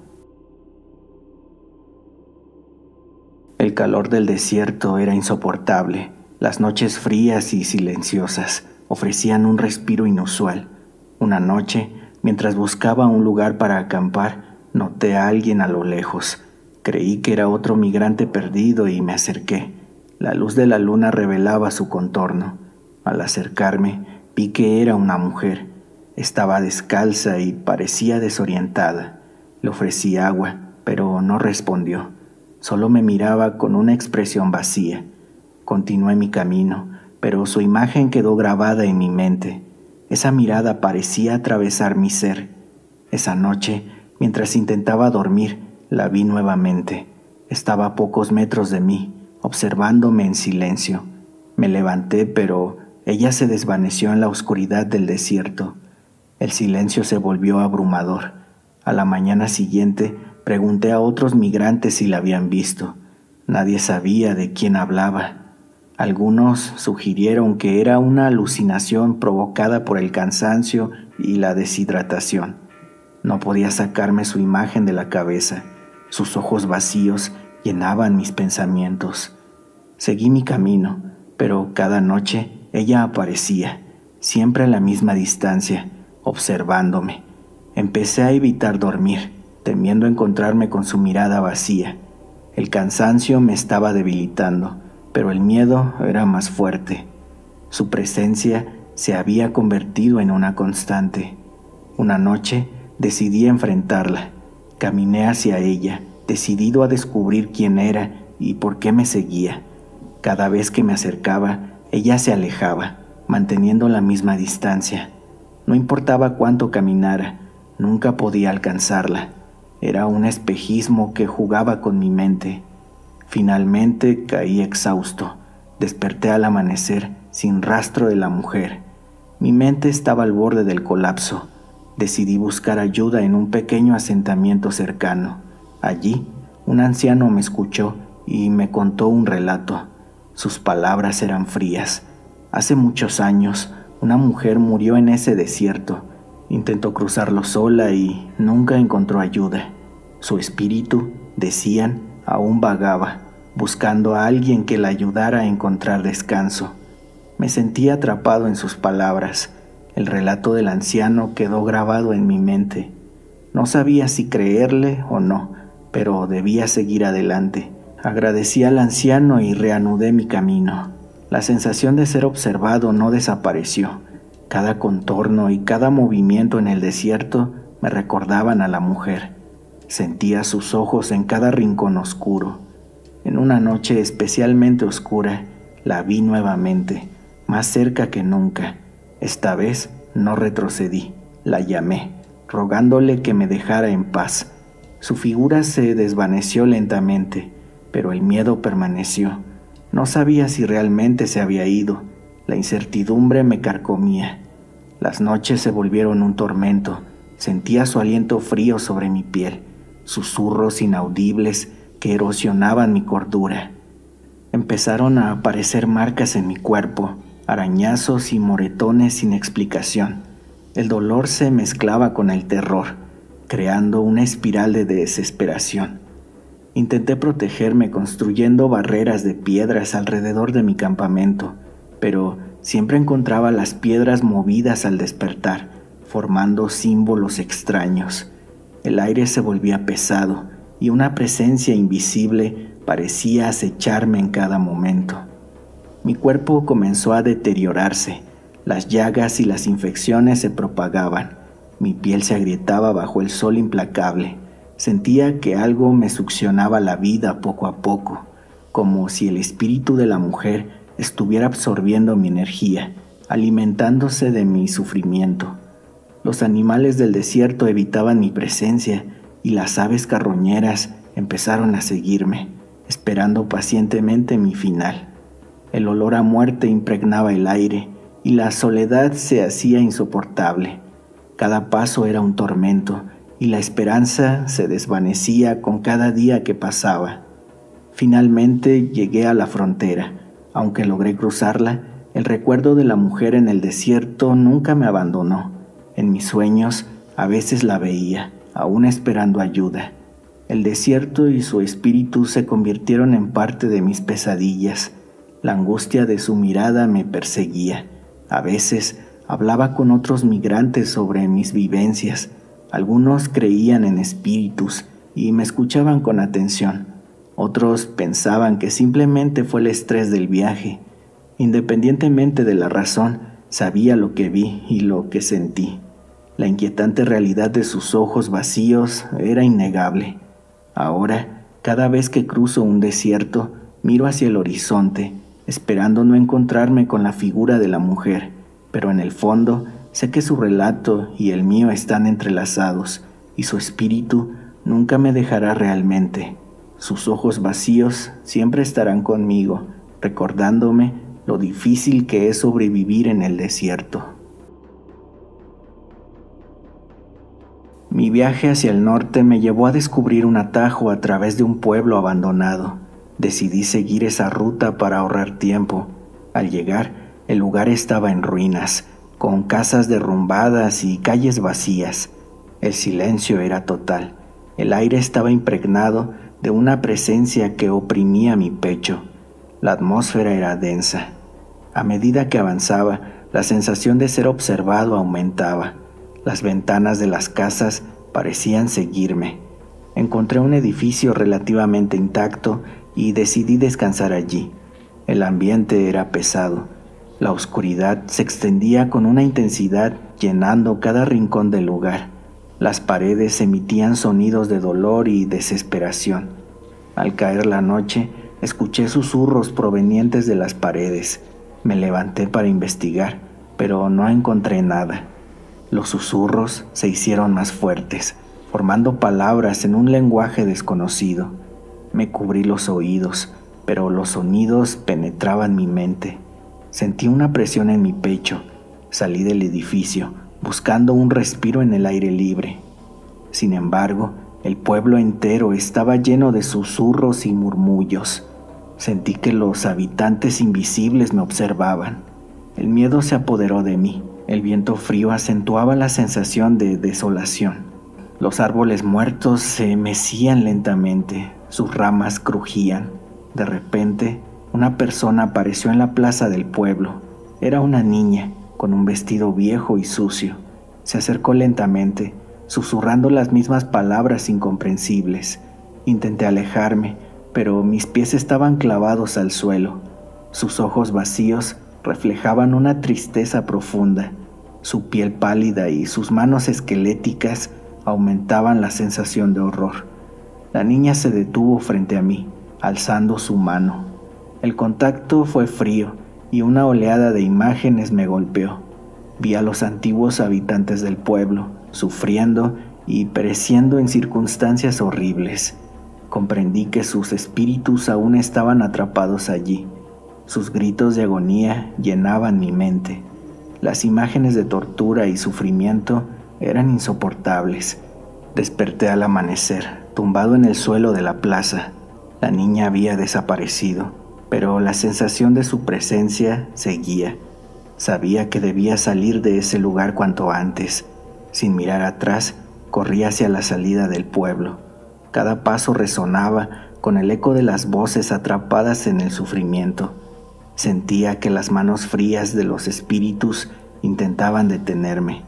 El calor del desierto era insoportable. Las noches frías y silenciosas ofrecían un respiro inusual. Una noche, mientras buscaba un lugar para acampar, noté a alguien a lo lejos. Creí que era otro migrante perdido y me acerqué. La luz de la luna revelaba su contorno. Al acercarme, vi que era una mujer. Estaba descalza y parecía desorientada. Le ofrecí agua, pero no respondió. Solo me miraba con una expresión vacía. Continué mi camino, pero su imagen quedó grabada en mi mente. Esa mirada parecía atravesar mi ser. Esa noche, mientras intentaba dormir, La vi nuevamente. Estaba a pocos metros de mí, observándome en silencio. Me levanté, pero ella se desvaneció en la oscuridad del desierto. El silencio se volvió abrumador. A la mañana siguiente pregunté a otros migrantes si la habían visto. Nadie sabía de quién hablaba. Algunos sugirieron que era una alucinación provocada por el cansancio y la deshidratación. No podía sacarme su imagen de la cabeza. Sus ojos vacíos llenaban mis pensamientos. Seguí mi camino, pero cada noche ella aparecía, siempre a la misma distancia, observándome. Empecé a evitar dormir, temiendo encontrarme con su mirada vacía. El cansancio me estaba debilitando, pero el miedo era más fuerte. Su presencia se había convertido en una constante. Una noche decidí enfrentarla. Caminé hacia ella, decidido a descubrir quién era y por qué me seguía. Cada vez que me acercaba, ella se alejaba, manteniendo la misma distancia. No importaba cuánto caminara, nunca podía alcanzarla. Era un espejismo que jugaba con mi mente. Finalmente caí exhausto. Desperté al amanecer sin rastro de la mujer. Mi mente estaba al borde del colapso. Decidí buscar ayuda en un pequeño asentamiento cercano. Allí, un anciano me escuchó y me contó un relato. Sus palabras eran frías. Hace muchos años, una mujer murió en ese desierto. Intentó cruzarlo sola y nunca encontró ayuda. Su espíritu, decían, aún vagaba, buscando a alguien que la ayudara a encontrar descanso. Me sentí atrapado en sus palabras. El relato del anciano quedó grabado en mi mente. No sabía si creerle o no, pero debía seguir adelante. Agradecí al anciano y reanudé mi camino. La sensación de ser observado no desapareció. Cada contorno y cada movimiento en el desierto me recordaban a la mujer. Sentía sus ojos en cada rincón oscuro. En una noche especialmente oscura, la vi nuevamente, más cerca que nunca. Esta vez no retrocedí. La llamé, rogándole que me dejara en paz. Su figura se desvaneció lentamente, pero el miedo permaneció. No sabía si realmente se había ido. La incertidumbre me carcomía. Las noches se volvieron un tormento. Sentía su aliento frío sobre mi piel, susurros inaudibles que erosionaban mi cordura. Empezaron a aparecer marcas en mi cuerpo, arañazos y moretones sin explicación. El dolor se mezclaba con el terror, creando una espiral de desesperación. Intenté protegerme construyendo barreras de piedras alrededor de mi campamento, pero siempre encontraba las piedras movidas al despertar, formando símbolos extraños. El aire se volvía pesado y una presencia invisible parecía acecharme en cada momento. Mi cuerpo comenzó a deteriorarse. Las llagas y las infecciones se propagaban. Mi piel se agrietaba bajo el sol implacable. Sentía que algo me succionaba la vida poco a poco, como si el espíritu de la mujer estuviera absorbiendo mi energía, alimentándose de mi sufrimiento. Los animales del desierto evitaban mi presencia y las aves carroñeras empezaron a seguirme, esperando pacientemente mi final. El olor a muerte impregnaba el aire y la soledad se hacía insoportable. Cada paso era un tormento y la esperanza se desvanecía con cada día que pasaba. Finalmente llegué a la frontera. Aunque logré cruzarla, el recuerdo de la mujer en el desierto nunca me abandonó. En mis sueños a veces la veía, aún esperando ayuda. El desierto y su espíritu se convirtieron en parte de mis pesadillas. La angustia de su mirada me perseguía. A veces hablaba con otros migrantes sobre mis vivencias. Algunos creían en espíritus y me escuchaban con atención. Otros pensaban que simplemente fue el estrés del viaje. Independientemente de la razón, sabía lo que vi y lo que sentí. La inquietante realidad de sus ojos vacíos era innegable. Ahora, cada vez que cruzo un desierto, miro hacia el horizonte, esperando no encontrarme con la figura de la mujer, pero en el fondo sé que su relato y el mío están entrelazados, y su espíritu nunca me dejará realmente. Sus ojos vacíos siempre estarán conmigo, recordándome lo difícil que es sobrevivir en el desierto. Mi viaje hacia el norte me llevó a descubrir un atajo a través de un pueblo abandonado. Decidí seguir esa ruta para ahorrar tiempo. Al llegar, el lugar estaba en ruinas, con casas derrumbadas y calles vacías. El silencio era total. El aire estaba impregnado de una presencia que oprimía mi pecho. La atmósfera era densa. A medida que avanzaba, la sensación de ser observado aumentaba. Las ventanas de las casas parecían seguirme. Encontré un edificio relativamente intacto y decidí descansar allí. El ambiente era pesado. La oscuridad se extendía con una intensidad llenando cada rincón del lugar. Las paredes emitían sonidos de dolor y desesperación. Al caer la noche, escuché susurros provenientes de las paredes. Me levanté para investigar, pero no encontré nada. Los susurros se hicieron más fuertes, formando palabras en un lenguaje desconocido. Me cubrí los oídos, pero los sonidos penetraban mi mente. Sentí una presión en mi pecho. Salí del edificio, buscando un respiro en el aire libre. Sin embargo, el pueblo entero estaba lleno de susurros y murmullos. Sentí que los habitantes invisibles me observaban. El miedo se apoderó de mí. El viento frío acentuaba la sensación de desolación. Los árboles muertos se mecían lentamente, sus ramas crujían. De repente, una persona apareció en la plaza del pueblo. Era una niña, con un vestido viejo y sucio. Se acercó lentamente, susurrando las mismas palabras incomprensibles. Intenté alejarme, pero mis pies estaban clavados al suelo. Sus ojos vacíos reflejaban una tristeza profunda. Su piel pálida y sus manos esqueléticas aumentaban la sensación de horror. La niña se detuvo frente a mí, alzando su mano. El contacto fue frío y una oleada de imágenes me golpeó. Vi a los antiguos habitantes del pueblo, sufriendo y pereciendo en circunstancias horribles. Comprendí que sus espíritus aún estaban atrapados allí. Sus gritos de agonía llenaban mi mente. Las imágenes de tortura y sufrimiento eran insoportables. Desperté al amanecer, tumbado en el suelo de la plaza. La niña había desaparecido, pero la sensación de su presencia seguía. Sabía que debía salir de ese lugar cuanto antes. Sin mirar atrás, corrí hacia la salida del pueblo. Cada paso resonaba con el eco de las voces atrapadas en el sufrimiento. Sentía que las manos frías de los espíritus intentaban detenerme.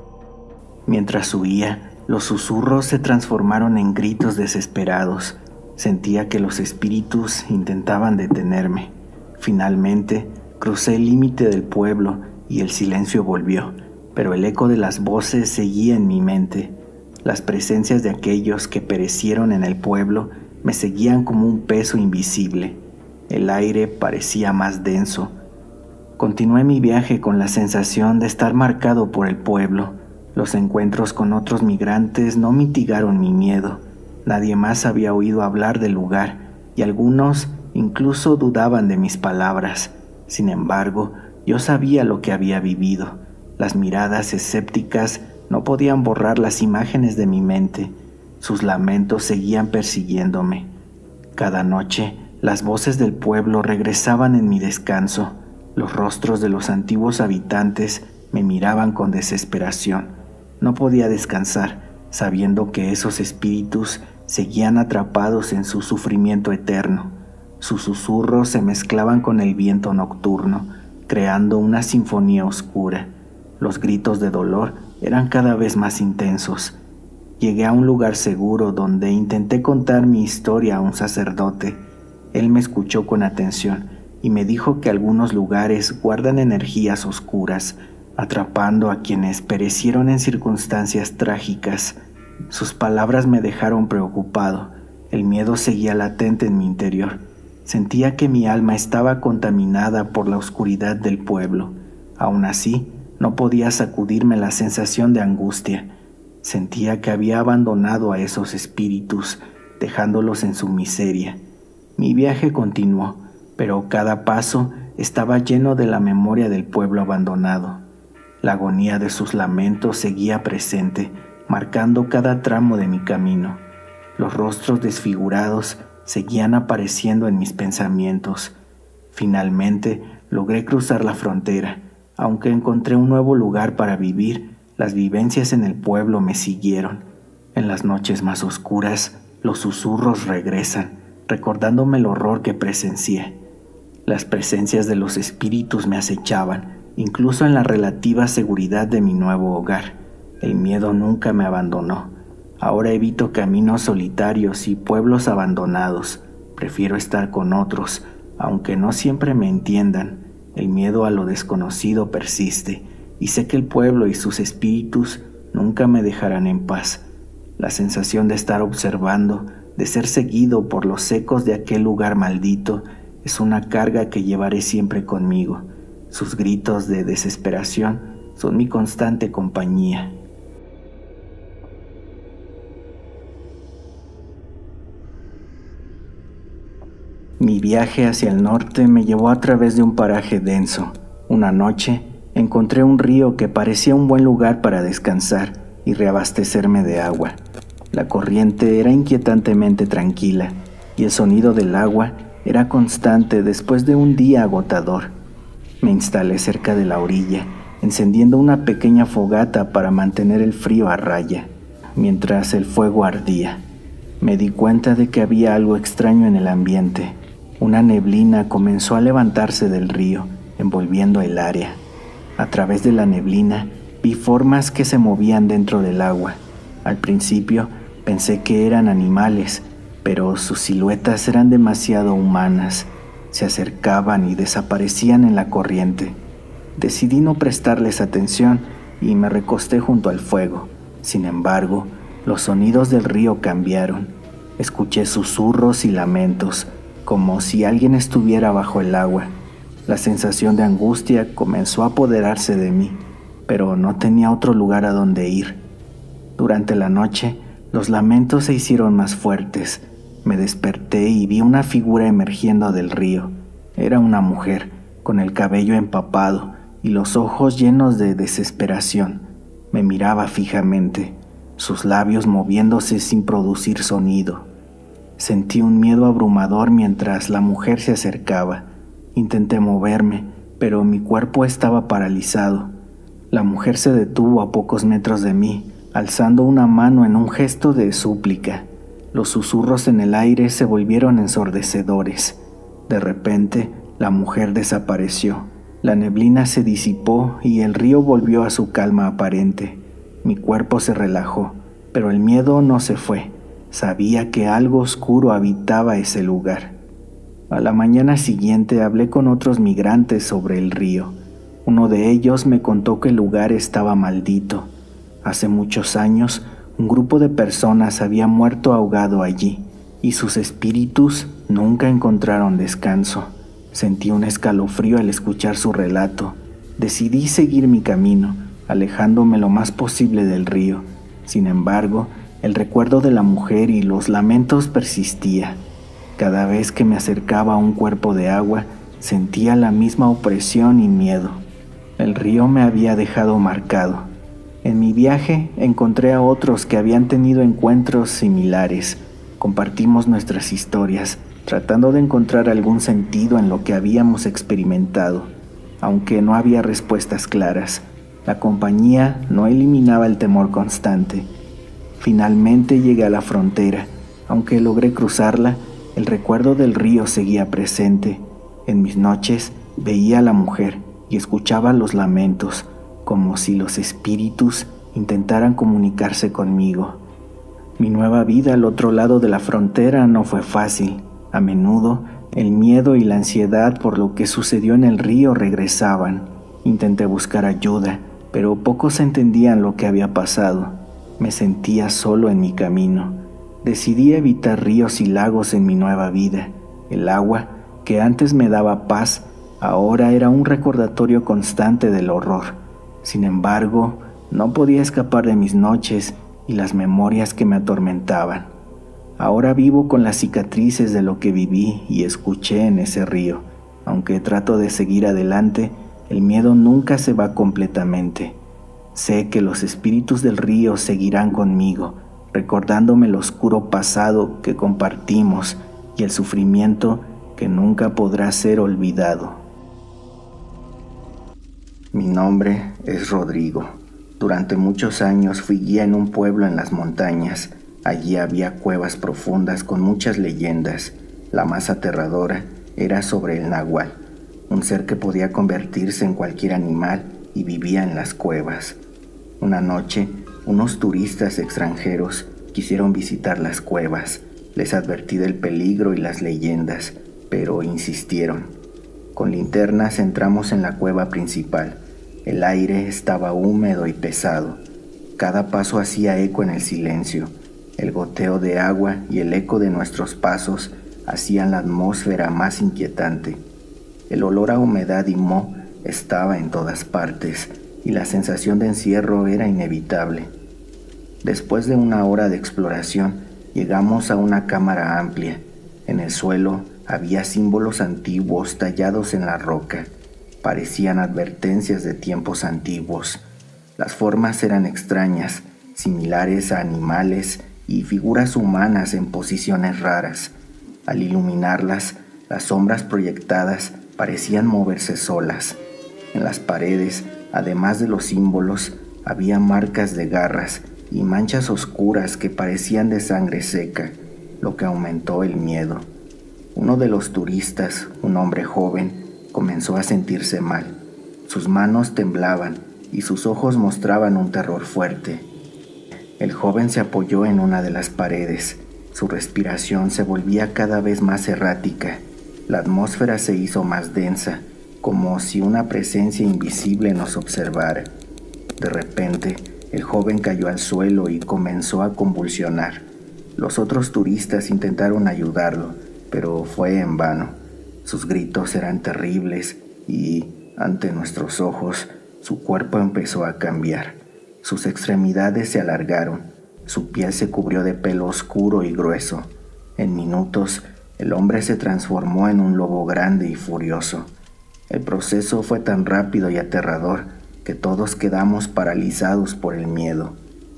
Mientras huía, los susurros se transformaron en gritos desesperados. Sentía que los espíritus intentaban detenerme. Finalmente, crucé el límite del pueblo y el silencio volvió, pero el eco de las voces seguía en mi mente. Las presencias de aquellos que perecieron en el pueblo me seguían como un peso invisible. El aire parecía más denso. Continué mi viaje con la sensación de estar marcado por el pueblo. Los encuentros con otros migrantes no mitigaron mi miedo. Nadie más había oído hablar del lugar y algunos incluso dudaban de mis palabras. Sin embargo, yo sabía lo que había vivido. Las miradas escépticas no podían borrar las imágenes de mi mente. Sus lamentos seguían persiguiéndome. Cada noche, las voces del pueblo regresaban en mi descanso. Los rostros de los antiguos habitantes me miraban con desesperación. No podía descansar, sabiendo que esos espíritus seguían atrapados en su sufrimiento eterno. Sus susurros se mezclaban con el viento nocturno, creando una sinfonía oscura. Los gritos de dolor eran cada vez más intensos. Llegué a un lugar seguro donde intenté contar mi historia a un sacerdote. Él me escuchó con atención y me dijo que algunos lugares guardan energías oscuras, atrapando a quienes perecieron en circunstancias trágicas. Sus palabras me dejaron preocupado. El miedo seguía latente en mi interior. Sentía que mi alma estaba contaminada por la oscuridad del pueblo. Aún así, no podía sacudirme la sensación de angustia. Sentía que había abandonado a esos espíritus, dejándolos en su miseria. Mi viaje continuó, pero cada paso estaba lleno de la memoria del pueblo abandonado. La agonía de sus lamentos seguía presente, marcando cada tramo de mi camino. Los rostros desfigurados seguían apareciendo en mis pensamientos. Finalmente logré cruzar la frontera. Aunque encontré un nuevo lugar para vivir, las vivencias en el pueblo me siguieron. En las noches más oscuras, los susurros regresan, recordándome el horror que presencié. Las presencias de los espíritus me acechaban, incluso en la relativa seguridad de mi nuevo hogar. El miedo nunca me abandonó. Ahora evito caminos solitarios y pueblos abandonados. Prefiero estar con otros, aunque no siempre me entiendan. El miedo a lo desconocido persiste, y sé que el pueblo y sus espíritus nunca me dejarán en paz. La sensación de estar observando, de ser seguido por los ecos de aquel lugar maldito, es una carga que llevaré siempre conmigo. Sus gritos de desesperación son mi constante compañía. Mi viaje hacia el norte me llevó a través de un paraje denso. Una noche encontré un río que parecía un buen lugar para descansar y reabastecerme de agua. La corriente era inquietantemente tranquila y el sonido del agua era constante después de un día agotador. Me instalé cerca de la orilla, encendiendo una pequeña fogata para mantener el frío a raya. Mientras el fuego ardía, me di cuenta de que había algo extraño en el ambiente. Una neblina comenzó a levantarse del río, envolviendo el área. A través de la neblina vi formas que se movían dentro del agua. Al principio pensé que eran animales, pero sus siluetas eran demasiado humanas. Se acercaban y desaparecían en la corriente. Decidí no prestarles atención y me recosté junto al fuego. Sin embargo, los sonidos del río cambiaron. Escuché susurros y lamentos, como si alguien estuviera bajo el agua. La sensación de angustia comenzó a apoderarse de mí, pero no tenía otro lugar a donde ir. Durante la noche, los lamentos se hicieron más fuertes. Me desperté y vi una figura emergiendo del río. Era una mujer, con el cabello empapado y los ojos llenos de desesperación. Me miraba fijamente, sus labios moviéndose sin producir sonido. Sentí un miedo abrumador mientras la mujer se acercaba. Intenté moverme, pero mi cuerpo estaba paralizado. La mujer se detuvo a pocos metros de mí, alzando una mano en un gesto de súplica. Los susurros en el aire se volvieron ensordecedores. De repente, la mujer desapareció. La neblina se disipó y el río volvió a su calma aparente. Mi cuerpo se relajó, pero el miedo no se fue. Sabía que algo oscuro habitaba ese lugar. A la mañana siguiente hablé con otros migrantes sobre el río. Uno de ellos me contó que el lugar estaba maldito. Hace muchos años, un grupo de personas había muerto ahogado allí, y sus espíritus nunca encontraron descanso. Sentí un escalofrío al escuchar su relato. Decidí seguir mi camino, alejándome lo más posible del río. Sin embargo, el recuerdo de la mujer y los lamentos persistía. Cada vez que me acercaba a un cuerpo de agua, sentía la misma opresión y miedo. El río me había dejado marcado. En mi viaje encontré a otros que habían tenido encuentros similares. Compartimos nuestras historias, tratando de encontrar algún sentido en lo que habíamos experimentado. Aunque no había respuestas claras, la compañía no eliminaba el temor constante. Finalmente llegué a la frontera. Aunque logré cruzarla, el recuerdo del río seguía presente. En mis noches veía a la mujer y escuchaba los lamentos, como si los espíritus intentaran comunicarse conmigo. Mi nueva vida al otro lado de la frontera no fue fácil. A menudo, el miedo y la ansiedad por lo que sucedió en el río regresaban. Intenté buscar ayuda, pero pocos entendían lo que había pasado. Me sentía solo en mi camino. Decidí evitar ríos y lagos en mi nueva vida. El agua, que antes me daba paz, ahora era un recordatorio constante del horror. Sin embargo, no podía escapar de mis noches y las memorias que me atormentaban. Ahora vivo con las cicatrices de lo que viví y escuché en ese río. Aunque trato de seguir adelante, el miedo nunca se va completamente. Sé que los espíritus del río seguirán conmigo, recordándome el oscuro pasado que compartimos y el sufrimiento que nunca podrá ser olvidado. Mi nombre es Rodrigo. Durante muchos años fui guía en un pueblo en las montañas. Allí había cuevas profundas con muchas leyendas. La más aterradora era sobre el nahual, un ser que podía convertirse en cualquier animal y vivía en las cuevas. Una noche, unos turistas extranjeros quisieron visitar las cuevas. Les advertí del peligro y las leyendas, pero insistieron. Con linternas entramos en la cueva principal. El aire estaba húmedo y pesado. Cada paso hacía eco en el silencio. El goteo de agua y el eco de nuestros pasos hacían la atmósfera más inquietante. El olor a humedad y moho estaba en todas partes y la sensación de encierro era inevitable. Después de una hora de exploración, llegamos a una cámara amplia. En el suelo había símbolos antiguos tallados en la roca. Parecían advertencias de tiempos antiguos. Las formas eran extrañas, similares a animales y figuras humanas en posiciones raras. Al iluminarlas, las sombras proyectadas parecían moverse solas. En las paredes, además de los símbolos, había marcas de garras y manchas oscuras que parecían de sangre seca, lo que aumentó el miedo. Uno de los turistas, un hombre joven, comenzó a sentirse mal. Sus manos temblaban y sus ojos mostraban un terror fuerte. El joven se apoyó en una de las paredes. Su respiración se volvía cada vez más errática. La atmósfera se hizo más densa, como si una presencia invisible nos observara. De repente, el joven cayó al suelo y comenzó a convulsionar. Los otros turistas intentaron ayudarlo, pero fue en vano. Sus gritos eran terribles y, ante nuestros ojos, su cuerpo empezó a cambiar. Sus extremidades se alargaron, su piel se cubrió de pelo oscuro y grueso. En minutos, el hombre se transformó en un lobo grande y furioso. El proceso fue tan rápido y aterrador que todos quedamos paralizados por el miedo.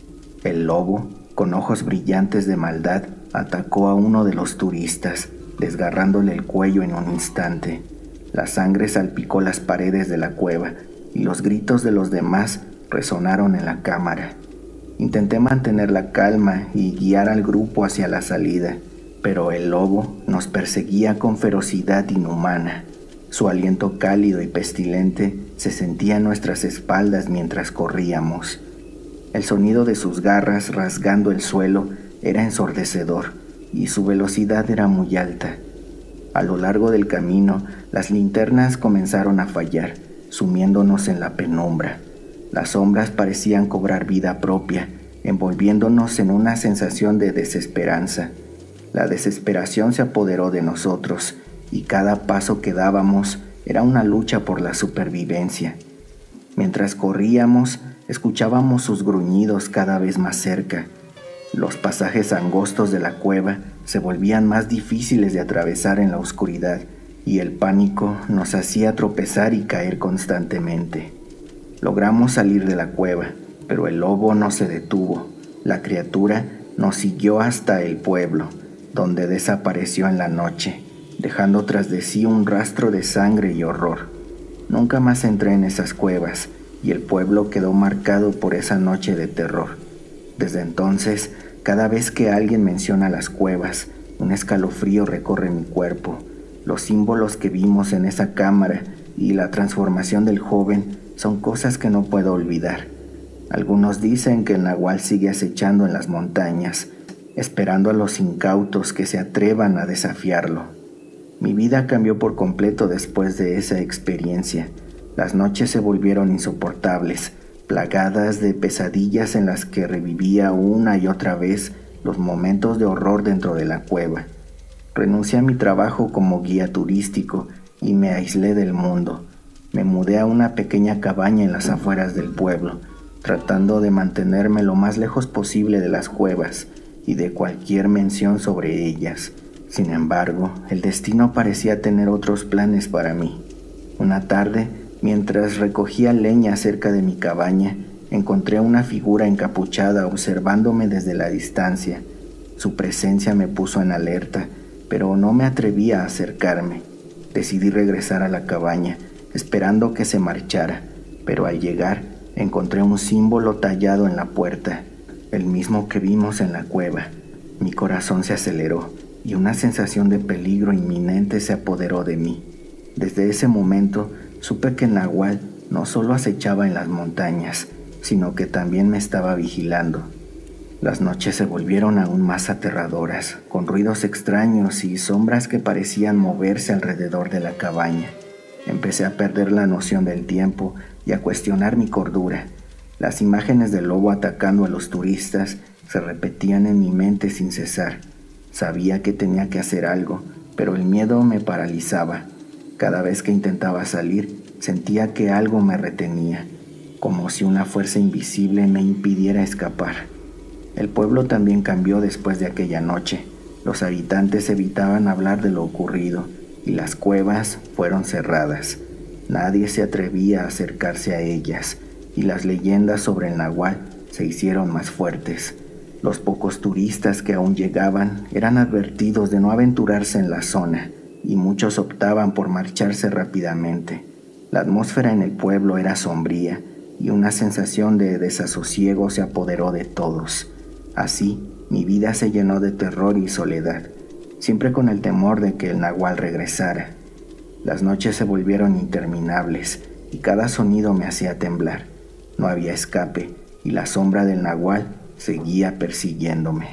El lobo, con ojos brillantes de maldad, atacó a uno de los turistas, desgarrándole el cuello en un instante. La sangre salpicó las paredes de la cueva y los gritos de los demás resonaron en la cámara. Intenté mantener la calma y guiar al grupo hacia la salida, pero el lobo nos perseguía con ferocidad inhumana. Su aliento cálido y pestilente se sentía en nuestras espaldas mientras corríamos. El sonido de sus garras rasgando el suelo era ensordecedor y su velocidad era muy alta. A lo largo del camino, las linternas comenzaron a fallar, sumiéndonos en la penumbra. Las sombras parecían cobrar vida propia, envolviéndonos en una sensación de desesperanza. La desesperación se apoderó de nosotros y cada paso que dábamos era una lucha por la supervivencia. Mientras corríamos, escuchábamos sus gruñidos cada vez más cerca. Los pasajes angostos de la cueva se volvían más difíciles de atravesar en la oscuridad y el pánico nos hacía tropezar y caer constantemente. Logramos salir de la cueva, pero el lobo no se detuvo. La criatura nos siguió hasta el pueblo, donde desapareció en la noche, dejando tras de sí un rastro de sangre y horror. Nunca más entré en esas cuevas y el pueblo quedó marcado por esa noche de terror. Desde entonces, cada vez que alguien menciona las cuevas, un escalofrío recorre mi cuerpo. Los símbolos que vimos en esa cámara y la transformación del joven son cosas que no puedo olvidar. Algunos dicen que el nahual sigue acechando en las montañas, esperando a los incautos que se atrevan a desafiarlo. Mi vida cambió por completo después de esa experiencia. Las noches se volvieron insoportables, plagadas de pesadillas en las que revivía una y otra vez los momentos de horror dentro de la cueva. Renuncié a mi trabajo como guía turístico y me aislé del mundo. Me mudé a una pequeña cabaña en las afueras del pueblo, tratando de mantenerme lo más lejos posible de las cuevas y de cualquier mención sobre ellas. Sin embargo, el destino parecía tener otros planes para mí. Una tarde, mientras recogía leña cerca de mi cabaña, encontré una figura encapuchada observándome desde la distancia. Su presencia me puso en alerta, pero no me atreví a acercarme. Decidí regresar a la cabaña, esperando que se marchara, pero al llegar encontré un símbolo tallado en la puerta, el mismo que vimos en la cueva. Mi corazón se aceleró y una sensación de peligro inminente se apoderó de mí. Desde ese momento supe que el nahual no solo acechaba en las montañas, sino que también me estaba vigilando. Las noches se volvieron aún más aterradoras, con ruidos extraños y sombras que parecían moverse alrededor de la cabaña. Empecé a perder la noción del tiempo y a cuestionar mi cordura. Las imágenes del lobo atacando a los turistas se repetían en mi mente sin cesar. Sabía que tenía que hacer algo, pero el miedo me paralizaba. Cada vez que intentaba salir, sentía que algo me retenía, como si una fuerza invisible me impidiera escapar. El pueblo también cambió después de aquella noche. Los habitantes evitaban hablar de lo ocurrido y las cuevas fueron cerradas. Nadie se atrevía a acercarse a ellas y las leyendas sobre el nahual se hicieron más fuertes. Los pocos turistas que aún llegaban eran advertidos de no aventurarse en la zona y muchos optaban por marcharse rápidamente. La atmósfera en el pueblo era sombría y una sensación de desasosiego se apoderó de todos. Así, mi vida se llenó de terror y soledad, siempre con el temor de que el nahual regresara. Las noches se volvieron interminables y cada sonido me hacía temblar. No había escape y la sombra del nahual seguía persiguiéndome.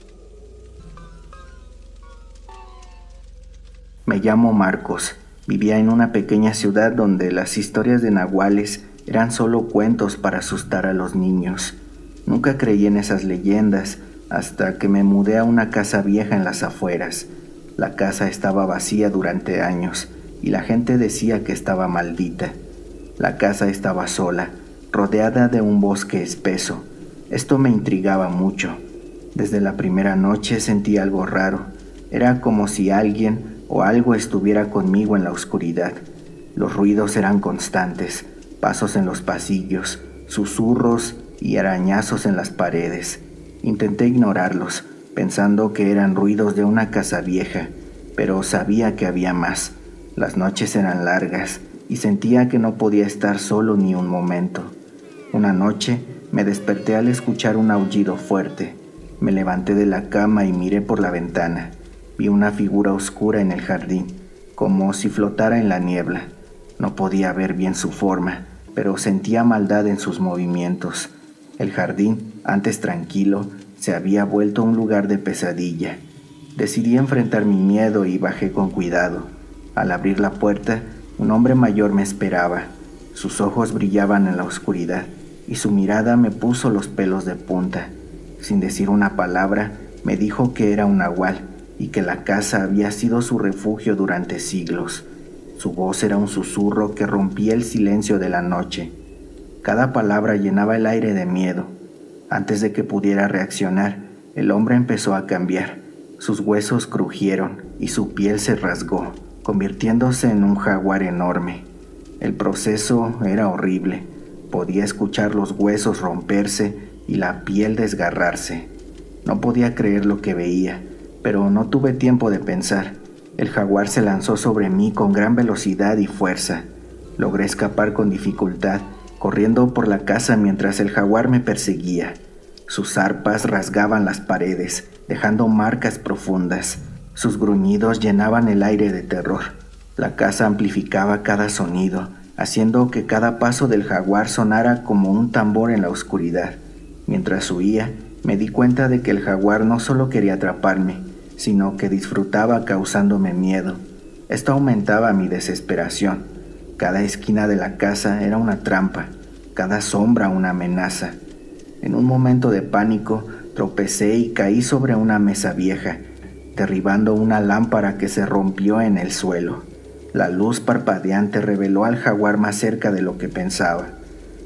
Me llamo Marcos. Vivía en una pequeña ciudad donde las historias de nahuales eran solo cuentos para asustar a los niños. Nunca creí en esas leyendas hasta que me mudé a una casa vieja en las afueras. La casa estaba vacía durante años y la gente decía que estaba maldita. La casa estaba sola, rodeada de un bosque espeso. Esto me intrigaba mucho. Desde la primera noche sentí algo raro. Era como si alguien o algo estuviera conmigo en la oscuridad. Los ruidos eran constantes, pasos en los pasillos, susurros y arañazos en las paredes. Intenté ignorarlos, pensando que eran ruidos de una casa vieja, pero sabía que había más. Las noches eran largas y sentía que no podía estar solo ni un momento. Una noche me desperté al escuchar un aullido fuerte. Me levanté de la cama y miré por la ventana. Vi una figura oscura en el jardín, como si flotara en la niebla. No podía ver bien su forma, pero sentía maldad en sus movimientos. El jardín, antes tranquilo, se había vuelto un lugar de pesadilla. Decidí enfrentar mi miedo y bajé con cuidado. Al abrir la puerta, un hombre mayor me esperaba. Sus ojos brillaban en la oscuridad y su mirada me puso los pelos de punta. Sin decir una palabra, me dijo que era un nahual y que la casa había sido su refugio durante siglos. Su voz era un susurro que rompía el silencio de la noche. Cada palabra llenaba el aire de miedo. Antes de que pudiera reaccionar, el hombre empezó a cambiar. Sus huesos crujieron y su piel se rasgó, convirtiéndose en un jaguar enorme. El proceso era horrible. Podía escuchar los huesos romperse y la piel desgarrarse. No podía creer lo que veía, pero no tuve tiempo de pensar. El jaguar se lanzó sobre mí con gran velocidad y fuerza. Logré escapar con dificultad, corriendo por la casa mientras el jaguar me perseguía. Sus zarpas rasgaban las paredes, dejando marcas profundas. Sus gruñidos llenaban el aire de terror. La casa amplificaba cada sonido, haciendo que cada paso del jaguar sonara como un tambor en la oscuridad. Mientras huía, me di cuenta de que el jaguar no solo quería atraparme, sino que disfrutaba causándome miedo. Esto aumentaba mi desesperación. Cada esquina de la casa era una trampa, cada sombra una amenaza. En un momento de pánico, tropecé y caí sobre una mesa vieja, derribando una lámpara que se rompió en el suelo. La luz parpadeante reveló al jaguar más cerca de lo que pensaba.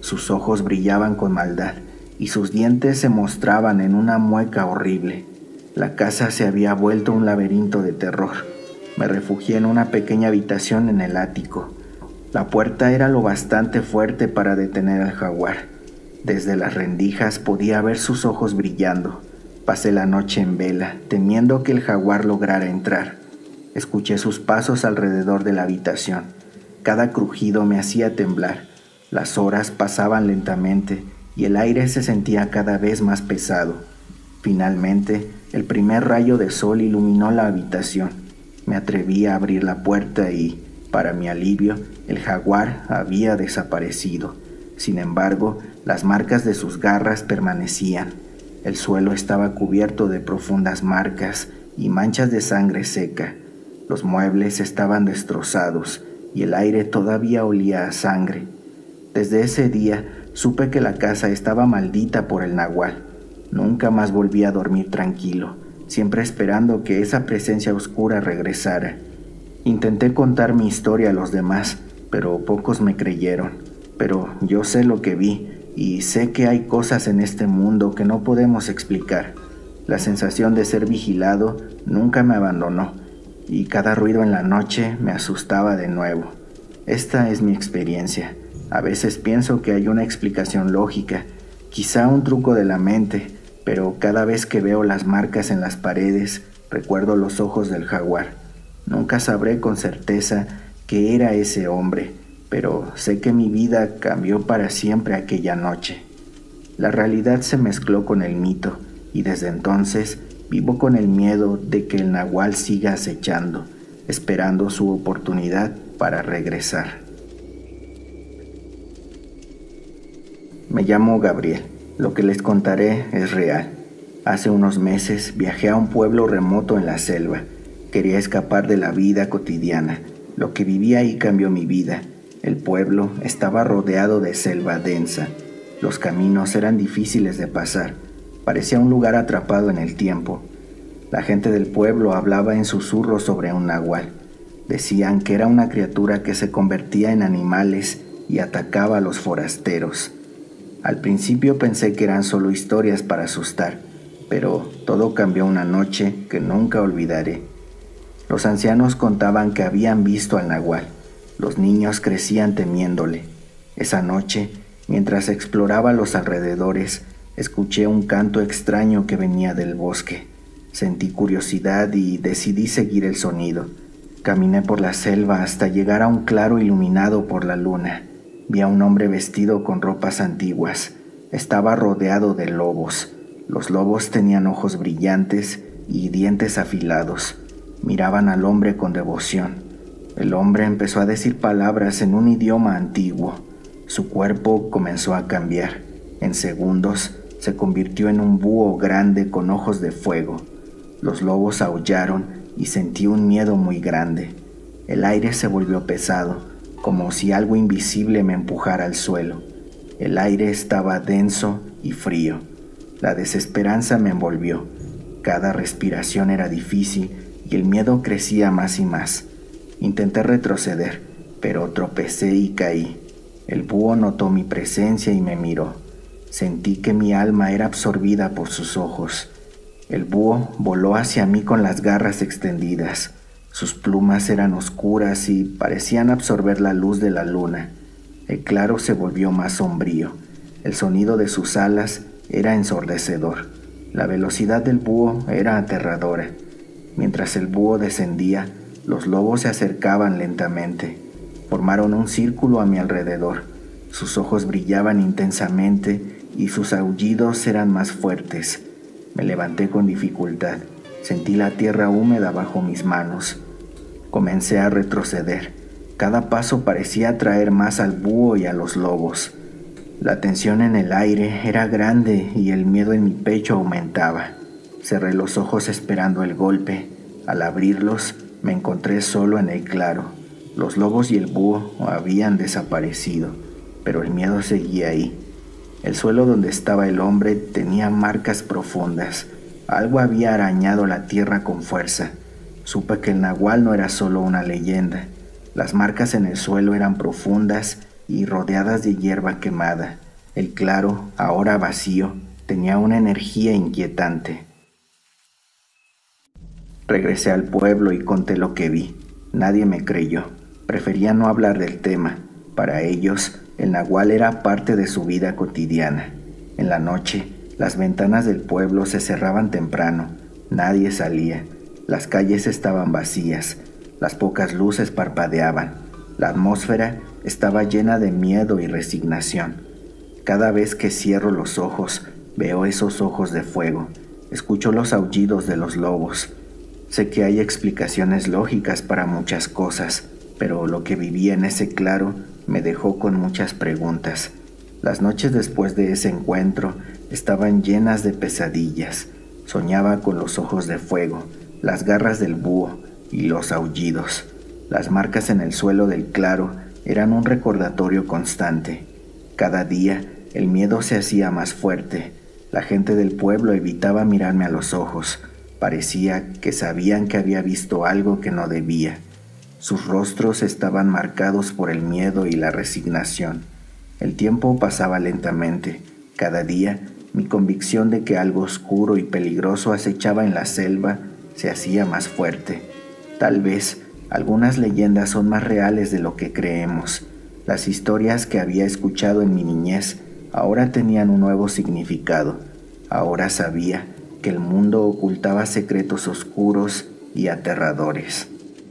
Sus ojos brillaban con maldad y sus dientes se mostraban en una mueca horrible. La casa se había vuelto un laberinto de terror. Me refugié en una pequeña habitación en el ático. La puerta era lo bastante fuerte para detener al jaguar. Desde las rendijas podía ver sus ojos brillando. Pasé la noche en vela, temiendo que el jaguar lograra entrar. Escuché sus pasos alrededor de la habitación. Cada crujido me hacía temblar. Las horas pasaban lentamente y el aire se sentía cada vez más pesado. Finalmente, el primer rayo de sol iluminó la habitación. Me atreví a abrir la puerta y, para mi alivio, el jaguar había desaparecido. Sin embargo, las marcas de sus garras permanecían. El suelo estaba cubierto de profundas marcas y manchas de sangre seca. Los muebles estaban destrozados y el aire todavía olía a sangre. Desde ese día supe que la casa estaba maldita por el nahual. Nunca más volví a dormir tranquilo, siempre esperando que esa presencia oscura regresara. Intenté contar mi historia a los demás, pero pocos me creyeron. Pero yo sé lo que vi y sé que hay cosas en este mundo que no podemos explicar. La sensación de ser vigilado nunca me abandonó y cada ruido en la noche me asustaba de nuevo. Esta es mi experiencia. A veces pienso que hay una explicación lógica, quizá un truco de la mente, pero cada vez que veo las marcas en las paredes, recuerdo los ojos del jaguar. Nunca sabré con certeza qué era ese hombre, pero sé que mi vida cambió para siempre aquella noche. La realidad se mezcló con el mito, y desde entonces vivo con el miedo de que el nahual siga acechando, esperando su oportunidad para regresar. Me llamo Gabriel. Lo que les contaré es real. Hace unos meses viajé a un pueblo remoto en la selva. Quería escapar de la vida cotidiana. Lo que viví ahí cambió mi vida. El pueblo estaba rodeado de selva densa. Los caminos eran difíciles de pasar. Parecía un lugar atrapado en el tiempo. La gente del pueblo hablaba en susurros sobre un nahual. Decían que era una criatura que se convertía en animales y atacaba a los forasteros. Al principio pensé que eran solo historias para asustar, pero todo cambió una noche que nunca olvidaré. Los ancianos contaban que habían visto al nahual. Los niños crecían temiéndole. Esa noche, mientras exploraba los alrededores, escuché un canto extraño que venía del bosque. Sentí curiosidad y decidí seguir el sonido. Caminé por la selva hasta llegar a un claro iluminado por la luna. Vi a un hombre vestido con ropas antiguas. Estaba rodeado de lobos. Los lobos tenían ojos brillantes y dientes afilados. Miraban al hombre con devoción. El hombre empezó a decir palabras en un idioma antiguo. Su cuerpo comenzó a cambiar. En segundos se convirtió en un búho grande con ojos de fuego. Los lobos aullaron y sentí un miedo muy grande. El aire se volvió pesado, como si algo invisible me empujara al suelo. El aire estaba denso y frío. La desesperanza me envolvió. Cada respiración era difícil y el miedo crecía más y más. Intenté retroceder, pero tropecé y caí. El búho notó mi presencia y me miró. Sentí que mi alma era absorbida por sus ojos. El búho voló hacia mí con las garras extendidas. Sus plumas eran oscuras y parecían absorber la luz de la luna. El claro se volvió más sombrío. El sonido de sus alas era ensordecedor. La velocidad del búho era aterradora. Mientras el búho descendía, los lobos se acercaban lentamente. Formaron un círculo a mi alrededor. Sus ojos brillaban intensamente y sus aullidos eran más fuertes. Me levanté con dificultad. Sentí la tierra húmeda bajo mis manos. Comencé a retroceder. Cada paso parecía atraer más al búho y a los lobos. La tensión en el aire era grande y el miedo en mi pecho aumentaba. Cerré los ojos esperando el golpe. Al abrirlos, me encontré solo en el claro. Los lobos y el búho habían desaparecido, pero el miedo seguía ahí. El suelo donde estaba el hombre tenía marcas profundas. Algo había arañado la tierra con fuerza. Supe que el nahual no era solo una leyenda. Las marcas en el suelo eran profundas y rodeadas de hierba quemada. El claro, ahora vacío, tenía una energía inquietante. Regresé al pueblo y conté lo que vi. Nadie me creyó. Prefería no hablar del tema. Para ellos, el nahual era parte de su vida cotidiana. En la noche, las ventanas del pueblo se cerraban temprano. Nadie salía. Las calles estaban vacías. Las pocas luces parpadeaban. La atmósfera estaba llena de miedo y resignación. Cada vez que cierro los ojos, veo esos ojos de fuego. Escucho los aullidos de los lobos. Sé que hay explicaciones lógicas para muchas cosas, pero lo que viví en ese claro me dejó con muchas preguntas. Las noches después de ese encuentro estaban llenas de pesadillas. Soñaba con los ojos de fuego, las garras del búho y los aullidos. Las marcas en el suelo del claro eran un recordatorio constante. Cada día el miedo se hacía más fuerte. La gente del pueblo evitaba mirarme a los ojos. Parecía que sabían que había visto algo que no debía. Sus rostros estaban marcados por el miedo y la resignación. El tiempo pasaba lentamente. Cada día, mi convicción de que algo oscuro y peligroso acechaba en la selva se hacía más fuerte. Tal vez algunas leyendas son más reales de lo que creemos. Las historias que había escuchado en mi niñez ahora tenían un nuevo significado. Ahora sabía que el mundo ocultaba secretos oscuros y aterradores.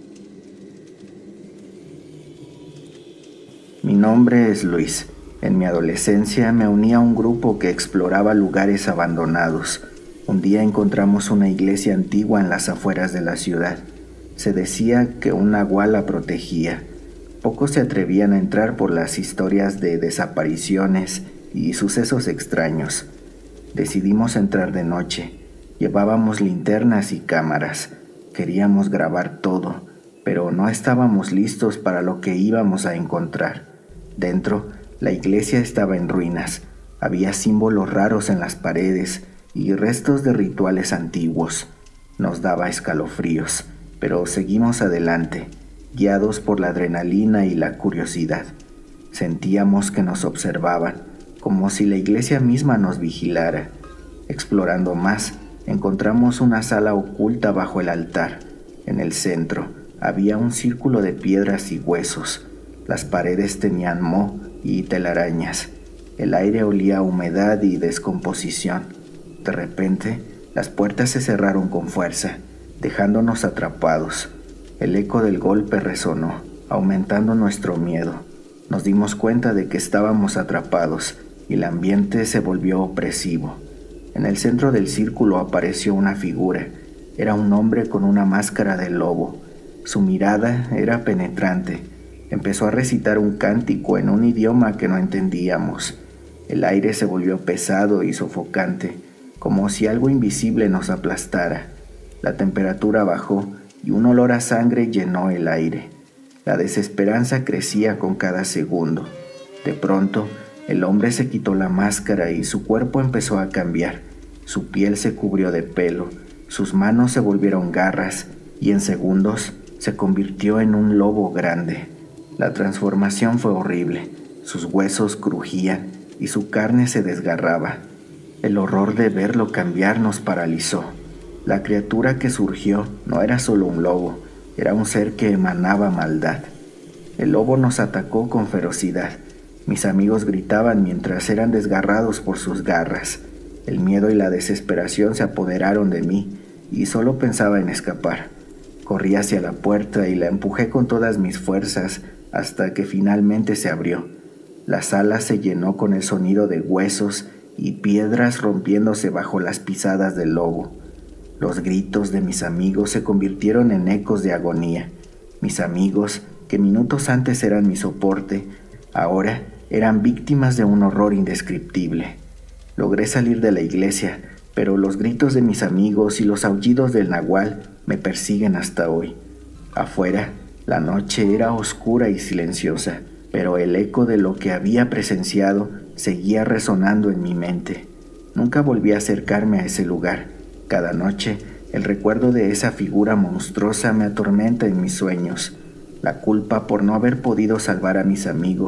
Mi nombre es Luis. En mi adolescencia me uní a un grupo que exploraba lugares abandonados. Un día encontramos una iglesia antigua en las afueras de la ciudad. Se decía que un nahual la protegía. Pocos se atrevían a entrar por las historias de desapariciones y sucesos extraños. Decidimos entrar de noche. Llevábamos linternas y cámaras. Queríamos grabar todo, pero no estábamos listos para lo que íbamos a encontrar. Dentro, la iglesia estaba en ruinas. Había símbolos raros en las paredes y restos de rituales antiguos. Nos daba escalofríos, pero seguimos adelante, guiados por la adrenalina y la curiosidad. Sentíamos que nos observaban, como si la iglesia misma nos vigilara. Explorando más, encontramos una sala oculta bajo el altar. En el centro había un círculo de piedras y huesos. Las paredes tenían moho y telarañas. El aire olía a humedad y descomposición. De repente, las puertas se cerraron con fuerza, dejándonos atrapados. El eco del golpe resonó, aumentando nuestro miedo. Nos dimos cuenta de que estábamos atrapados y el ambiente se volvió opresivo. En el centro del círculo apareció una figura. Era un hombre con una máscara de lobo. Su mirada era penetrante. Empezó a recitar un cántico en un idioma que no entendíamos. El aire se volvió pesado y sofocante, como si algo invisible nos aplastara. La temperatura bajó y un olor a sangre llenó el aire. La desesperanza crecía con cada segundo. De pronto, el hombre se quitó la máscara y su cuerpo empezó a cambiar. Su piel se cubrió de pelo, sus manos se volvieron garras y en segundos se convirtió en un lobo grande. La transformación fue horrible. Sus huesos crujían y su carne se desgarraba. El horror de verlo cambiar nos paralizó. La criatura que surgió no era solo un lobo, era un ser que emanaba maldad. El lobo nos atacó con ferocidad. Mis amigos gritaban mientras eran desgarrados por sus garras. El miedo y la desesperación se apoderaron de mí y solo pensaba en escapar. Corrí hacia la puerta y la empujé con todas mis fuerzas hasta que finalmente se abrió. La sala se llenó con el sonido de huesos y piedras rompiéndose bajo las pisadas del lobo. Los gritos de mis amigos se convirtieron en ecos de agonía. Mis amigos, que minutos antes eran mi soporte, ahora eran víctimas de un horror indescriptible. Logré salir de la iglesia, pero los gritos de mis amigos y los aullidos del nahual me persiguen hasta hoy. Afuera, la noche era oscura y silenciosa, pero el eco de lo que había presenciado seguía resonando en mi mente. Nunca volví a acercarme a ese lugar. Cada noche, el recuerdo de esa figura monstruosa me atormenta en mis sueños. La culpa por no haber podido salvar a mis amigos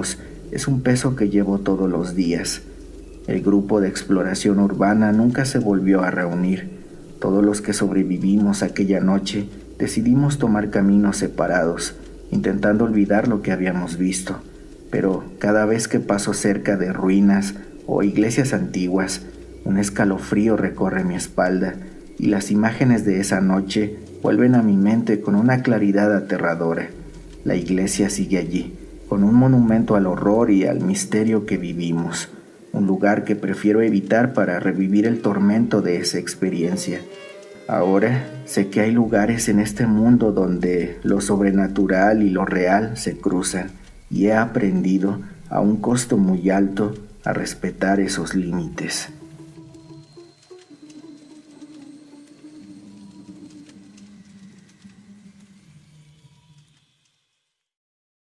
es un peso que llevo todos los días. El grupo de exploración urbana nunca se volvió a reunir. Todos los que sobrevivimos aquella noche decidimos tomar caminos separados, intentando olvidar lo que habíamos visto. Pero cada vez que paso cerca de ruinas o iglesias antiguas, un escalofrío recorre mi espalda y las imágenes de esa noche vuelven a mi mente con una claridad aterradora. La iglesia sigue allí, con un monumento al horror y al misterio que vivimos, un lugar que prefiero evitar para revivir el tormento de esa experiencia. Ahora sé que hay lugares en este mundo donde lo sobrenatural y lo real se cruzan, y he aprendido, a un costo muy alto, a respetar esos límites.